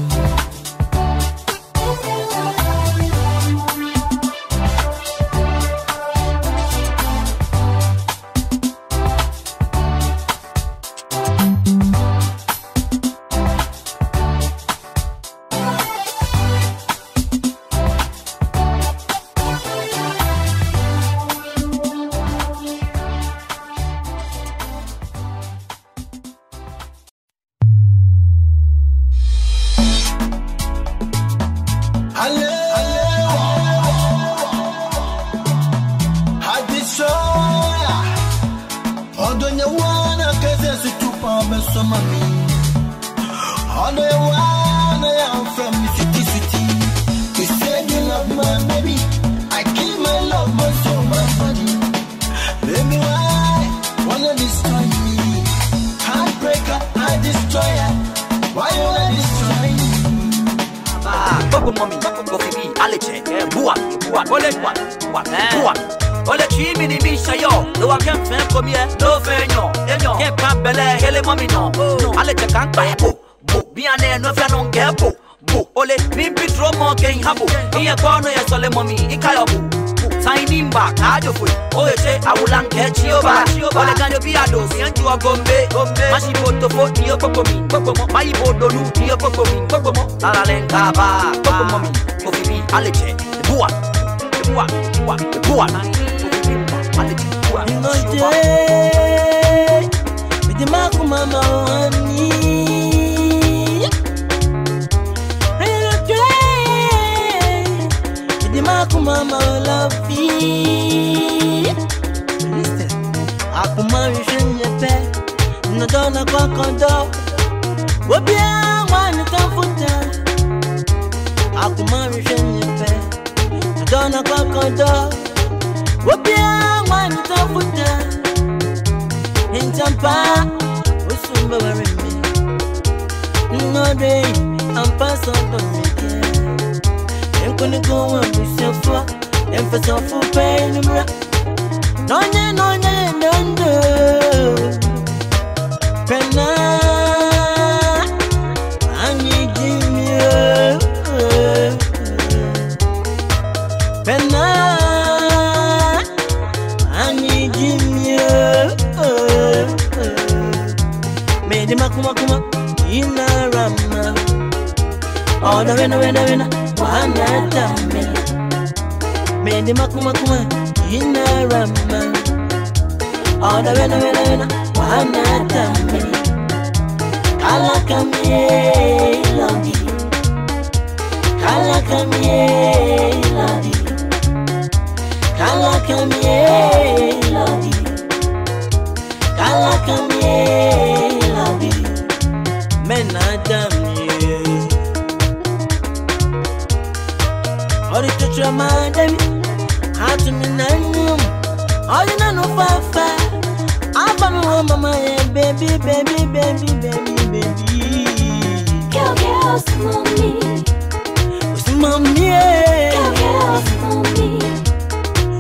Baby, baby, baby, baby, baby. Girl, girl, smell me. Smell me. Girl, girl, smell me.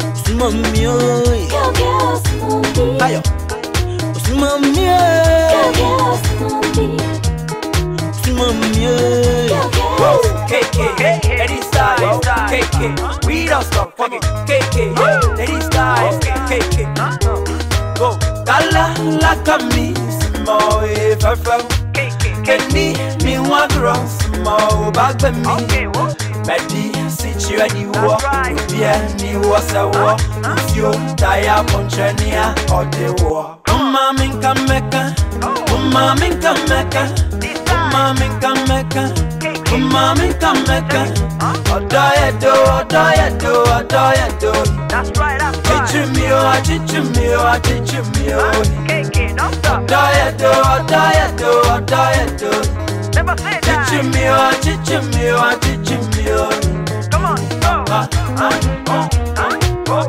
Mommy, girl, girl, smoothie. Ayo, mommy, girl, girl, smoothie. Mommy, K K, Eddie Styles, K K, we don't stop, fuck it, K K, Eddie Styles, K K, go, Dalla, la kami, small, if I fell, Kenny, me one ground, small, back by me, Betty, sit you at the war, yeah, me was a war, if you die up on Chania or the war. Mamma, come mecca, Mamma, come mecca, Mamma, come mecca. Mommy, come back. Oh, do ya do, oh, do ya do, oh, do ya do. That's right, that's right. Teach me, oh, teach me, oh, teach me, oh. Do ya do, oh, do ya do, oh, do ya do. Never say that. Teach me, oh, teach me, oh, teach me, oh. Come on, go. Ah, ah, oh, ah, oh.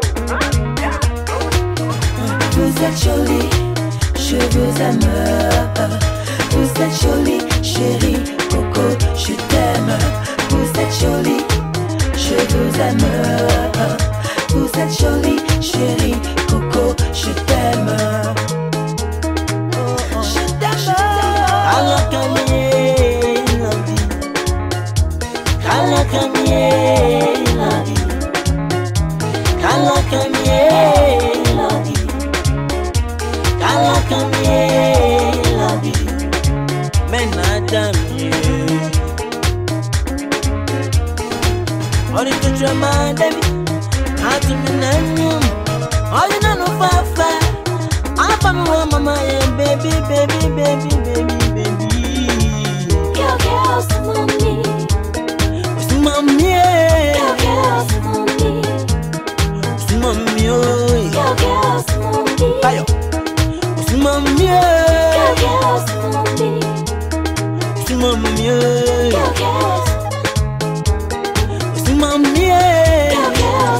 Vous êtes jolie, je vous aime. Vous êtes jolie, chérie. Coco, je t'aime, vous êtes jolie, je vous aime. Vous êtes jolie, chérie, Coco, je t'aime. Je t'aime. Allah kamie la vie, Allah kamie la vie, Allah kamie la vie, Allah kamie la vie. Men Adam. All the touch of my baby, I do me name. All the nano fafa, I found my mama and baby, baby, baby, baby, baby. Girl, girl, mommy, mommy, girl, girl, mommy, mommy, oh, girl, girl, mommy, ayo, mommy, girl, girl, mommy, mommy, girl, girl. Mommy, girl, girl.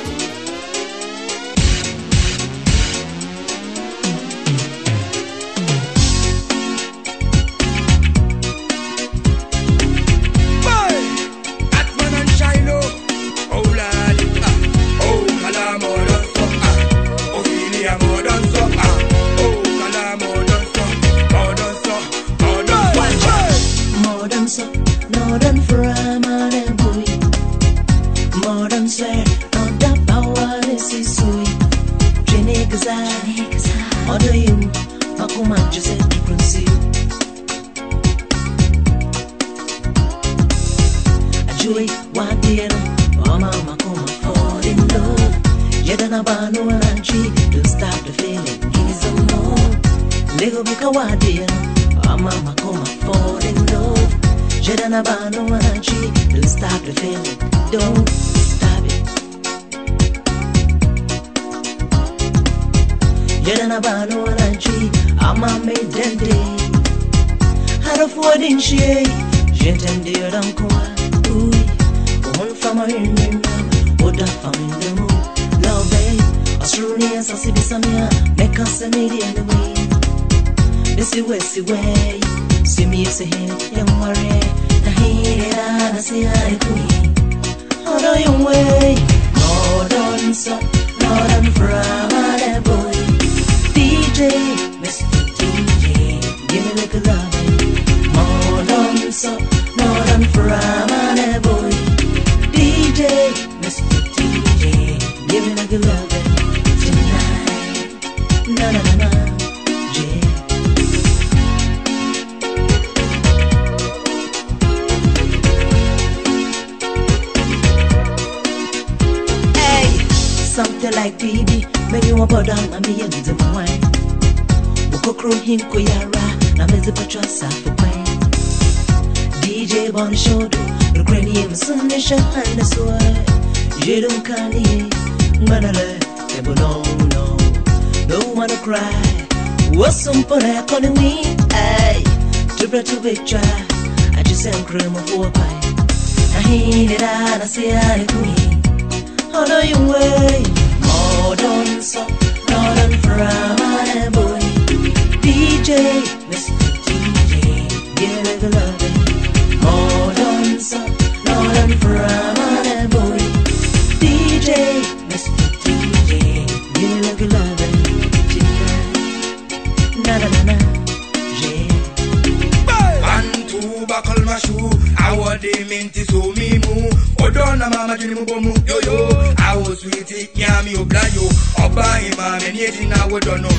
Atman and Shiloh, oh lali, oh kala modern so, oh Ophelia modern so, oh kala modern so, modern so, modern so, Modern so, modern from a boy. Modern swear, not the power this is sweet. Jenny Order you, Makuma just said to conceal. A joy, one dear, oh mama, come fall in love. Yedana bano and she don't stop the feeling, give me some more. Lego bika wa dear, oh mama, come fall in love. Yedana bano and she don't stop the feeling, don't stop it. Yedana bano and she, I'm a maid and day. Had a four in she, j'entendais your uncle. One from a ring, what a fun in the moon. Love, babe, Australia, Sassy, Samia, make us a lady anyway. Missy Westy way, see me as a him, young warrior. Tahira, I say I queen. Hold on your way, Northern so, Northern from a boy. D J, Mister D J, give me like a love. Northern so, Northern from a boy. D J, Mister D J, give me like a love tonight. Na na na na, yeah. Hey, something like baby, maybe you want to down and be into my wine. Woko kro him ko yara, na mezi patrasa for queen. D J on the shoulder. Ukrainian Sunday shine as well. You don't can eat, manale, table no, no, don't wanna cry. What's some for a economy? Ay, to bread to picture. I just am cream of four pie. I hear it out, I say I agree. Hold on your way, modern so, northern from a boy. D J, Mister D J, give it a loving. Modern so, northern from a boy. D J, Mister D J. inti so mi mu odona mama juni mu bomu yo yo I was sweetie yami oblayo oba ima me ni na wodono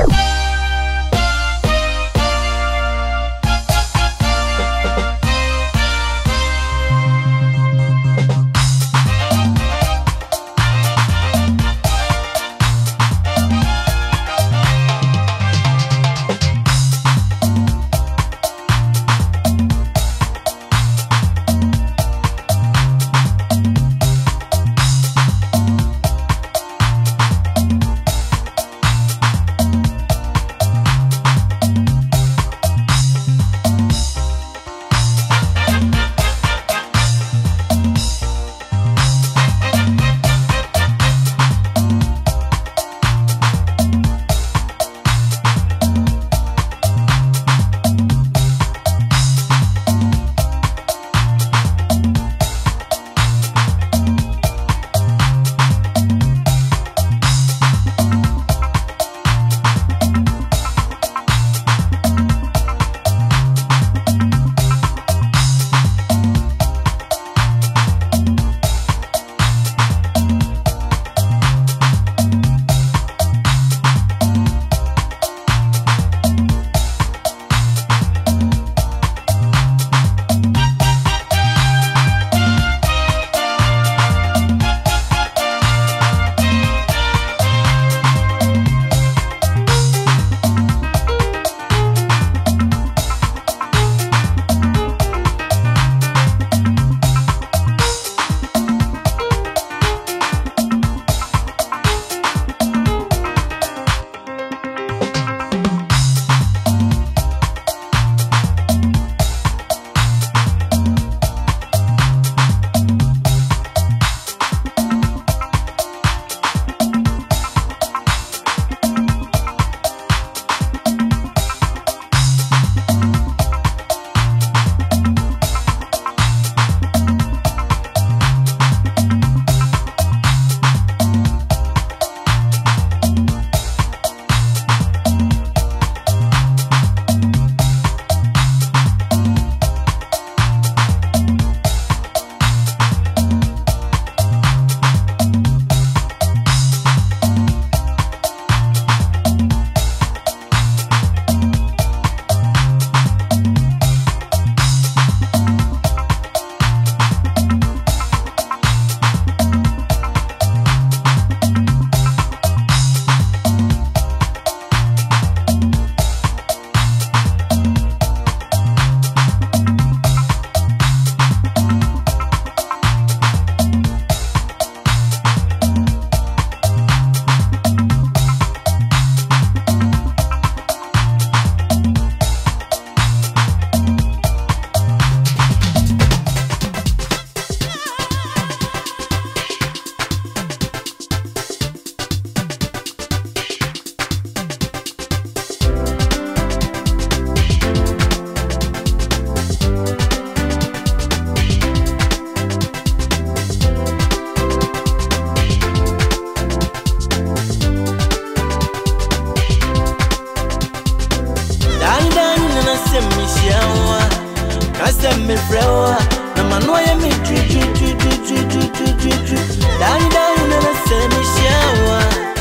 me frewa na manoya me tri tri tri tri tri tri tri tri tri dai dai na na se me shawa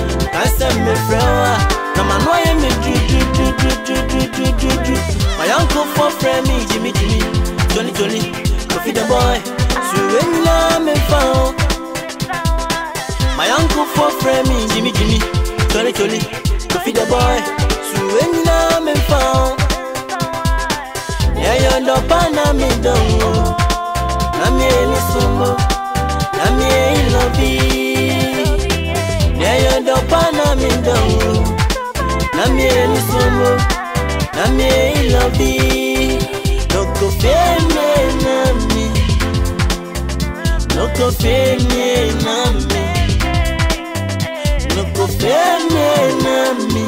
asa me frewa na manoya me tri tri tri tri tri tri tri tri tri my uncle for friend me Jimmy Jimmy Johnny Johnny Coffee the boy Suwena me found my uncle for friend me Jimmy Jimmy Johnny Johnny Coffee the boy Suwena me found yeah, you know, Pana me don't. I'm here, Sumbo. I'm here, love you. Yeah, you know, Pana me don't. I'm here, Sumbo. I'm here, love you. No coffee, na me. No coffee, na me. No coffee, na me.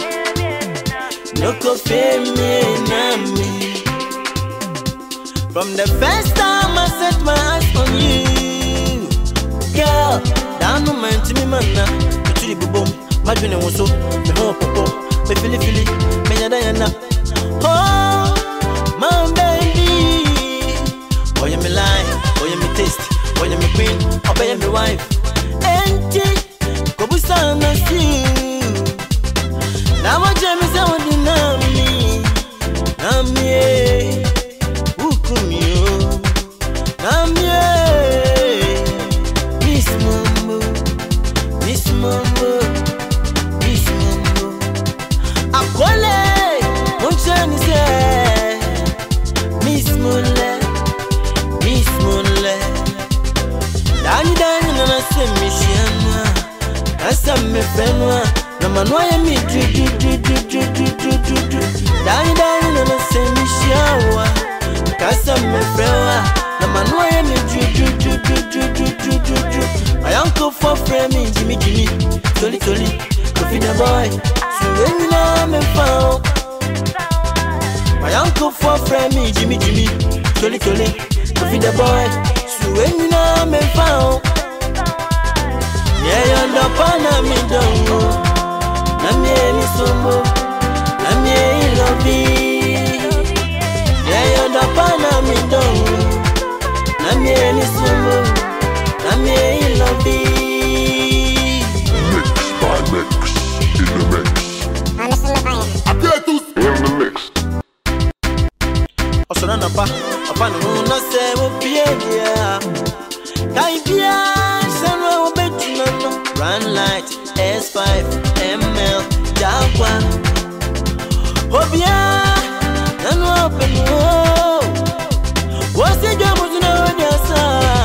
No coffee, na me. From the first time I set my eyes on you, girl, down no man to me manna, to the boom, my dream was so, the whole popo, me fili fili, me yada oh, my baby, oh you me lying, Oh, you me taste, oh, you me queen, obey me wife. Enti, kobusa na si. Na mo jemi se wodi na mi, na mi, ukumi o, na mi, Miss Mumbo, Miss Mumbo, Miss Mumbo. Akole, mo jeni se, Miss Mule, Miss Mule. Dani dani na na se mishiana, asa me fenwa. Na manwa ya mi dri dri dri dri dri dri dri dri dri. Dani dani na na se mishiawa, kasa me frewa. Na manwa ya mi dri dri dri dri dri dri dri dri dri. My uncle for framing Jimmy Jimmy, Toli Toli, Coffee the boy. So when you know me found. My uncle for framing Jimmy Jimmy, Toli Toli, Coffee the boy. So when you know me found. Yeah, you're the pana me down. Namie mi sombo, namie love. Yeah, you're the pana me down. Namie mi sombo, namie love. Mix by mix, in the mix. I'm here to in the mix. Osana pa, apa no na se wo pia. Kai pia, sanwa wo betu no. Run light, S five, M L, Jaguar. Obia, nano open wo. What's the job with no yasa?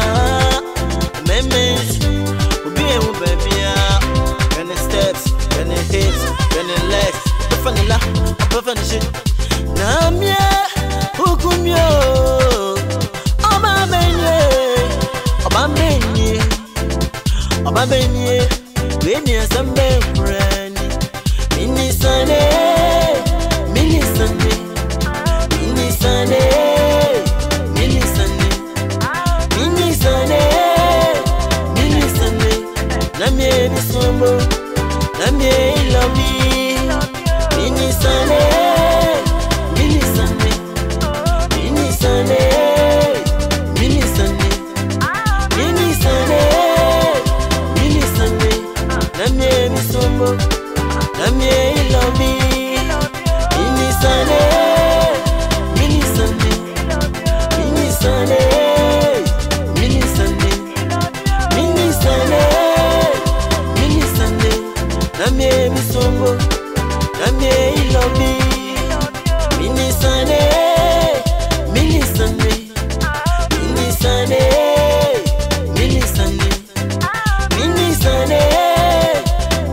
Memes, obia wo baby. When the steps, when the hips, when the legs, the vanilla, above the shit. Namia, hukumyo. Oba benye, oba benye, oba benye. When you're some friend, Mini Sunday, Mini Sunday, Mini Sunday, Mini Sunday, Mini Sunday, Mini Sunday. Namie mi sombo, namie love me. Mini Sunday, Mini Sunday, Mini Sunday, Mini Sunday, Mini Sunday, Mini Sunday. Namie mi sombo, namie love me. Mini Sunday, Mini Sunday, Mini Sunday, Mini Sunday, Mini Sunday, Mini Sunday. Namie mi sombo, namie love me. Mini Sunday, Mini Sunday, Mini Sunday, Mini Sunday, Mini Sunday.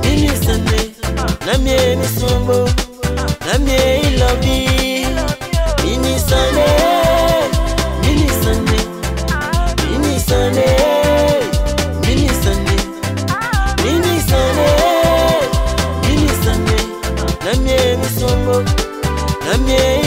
Namie mi sombo, namie love me. Mini Sunday, Mini Sunday, Mini Sunday, Mini Sunday, Mini Sunday, Mini Sunday. Namie mi sombo, namie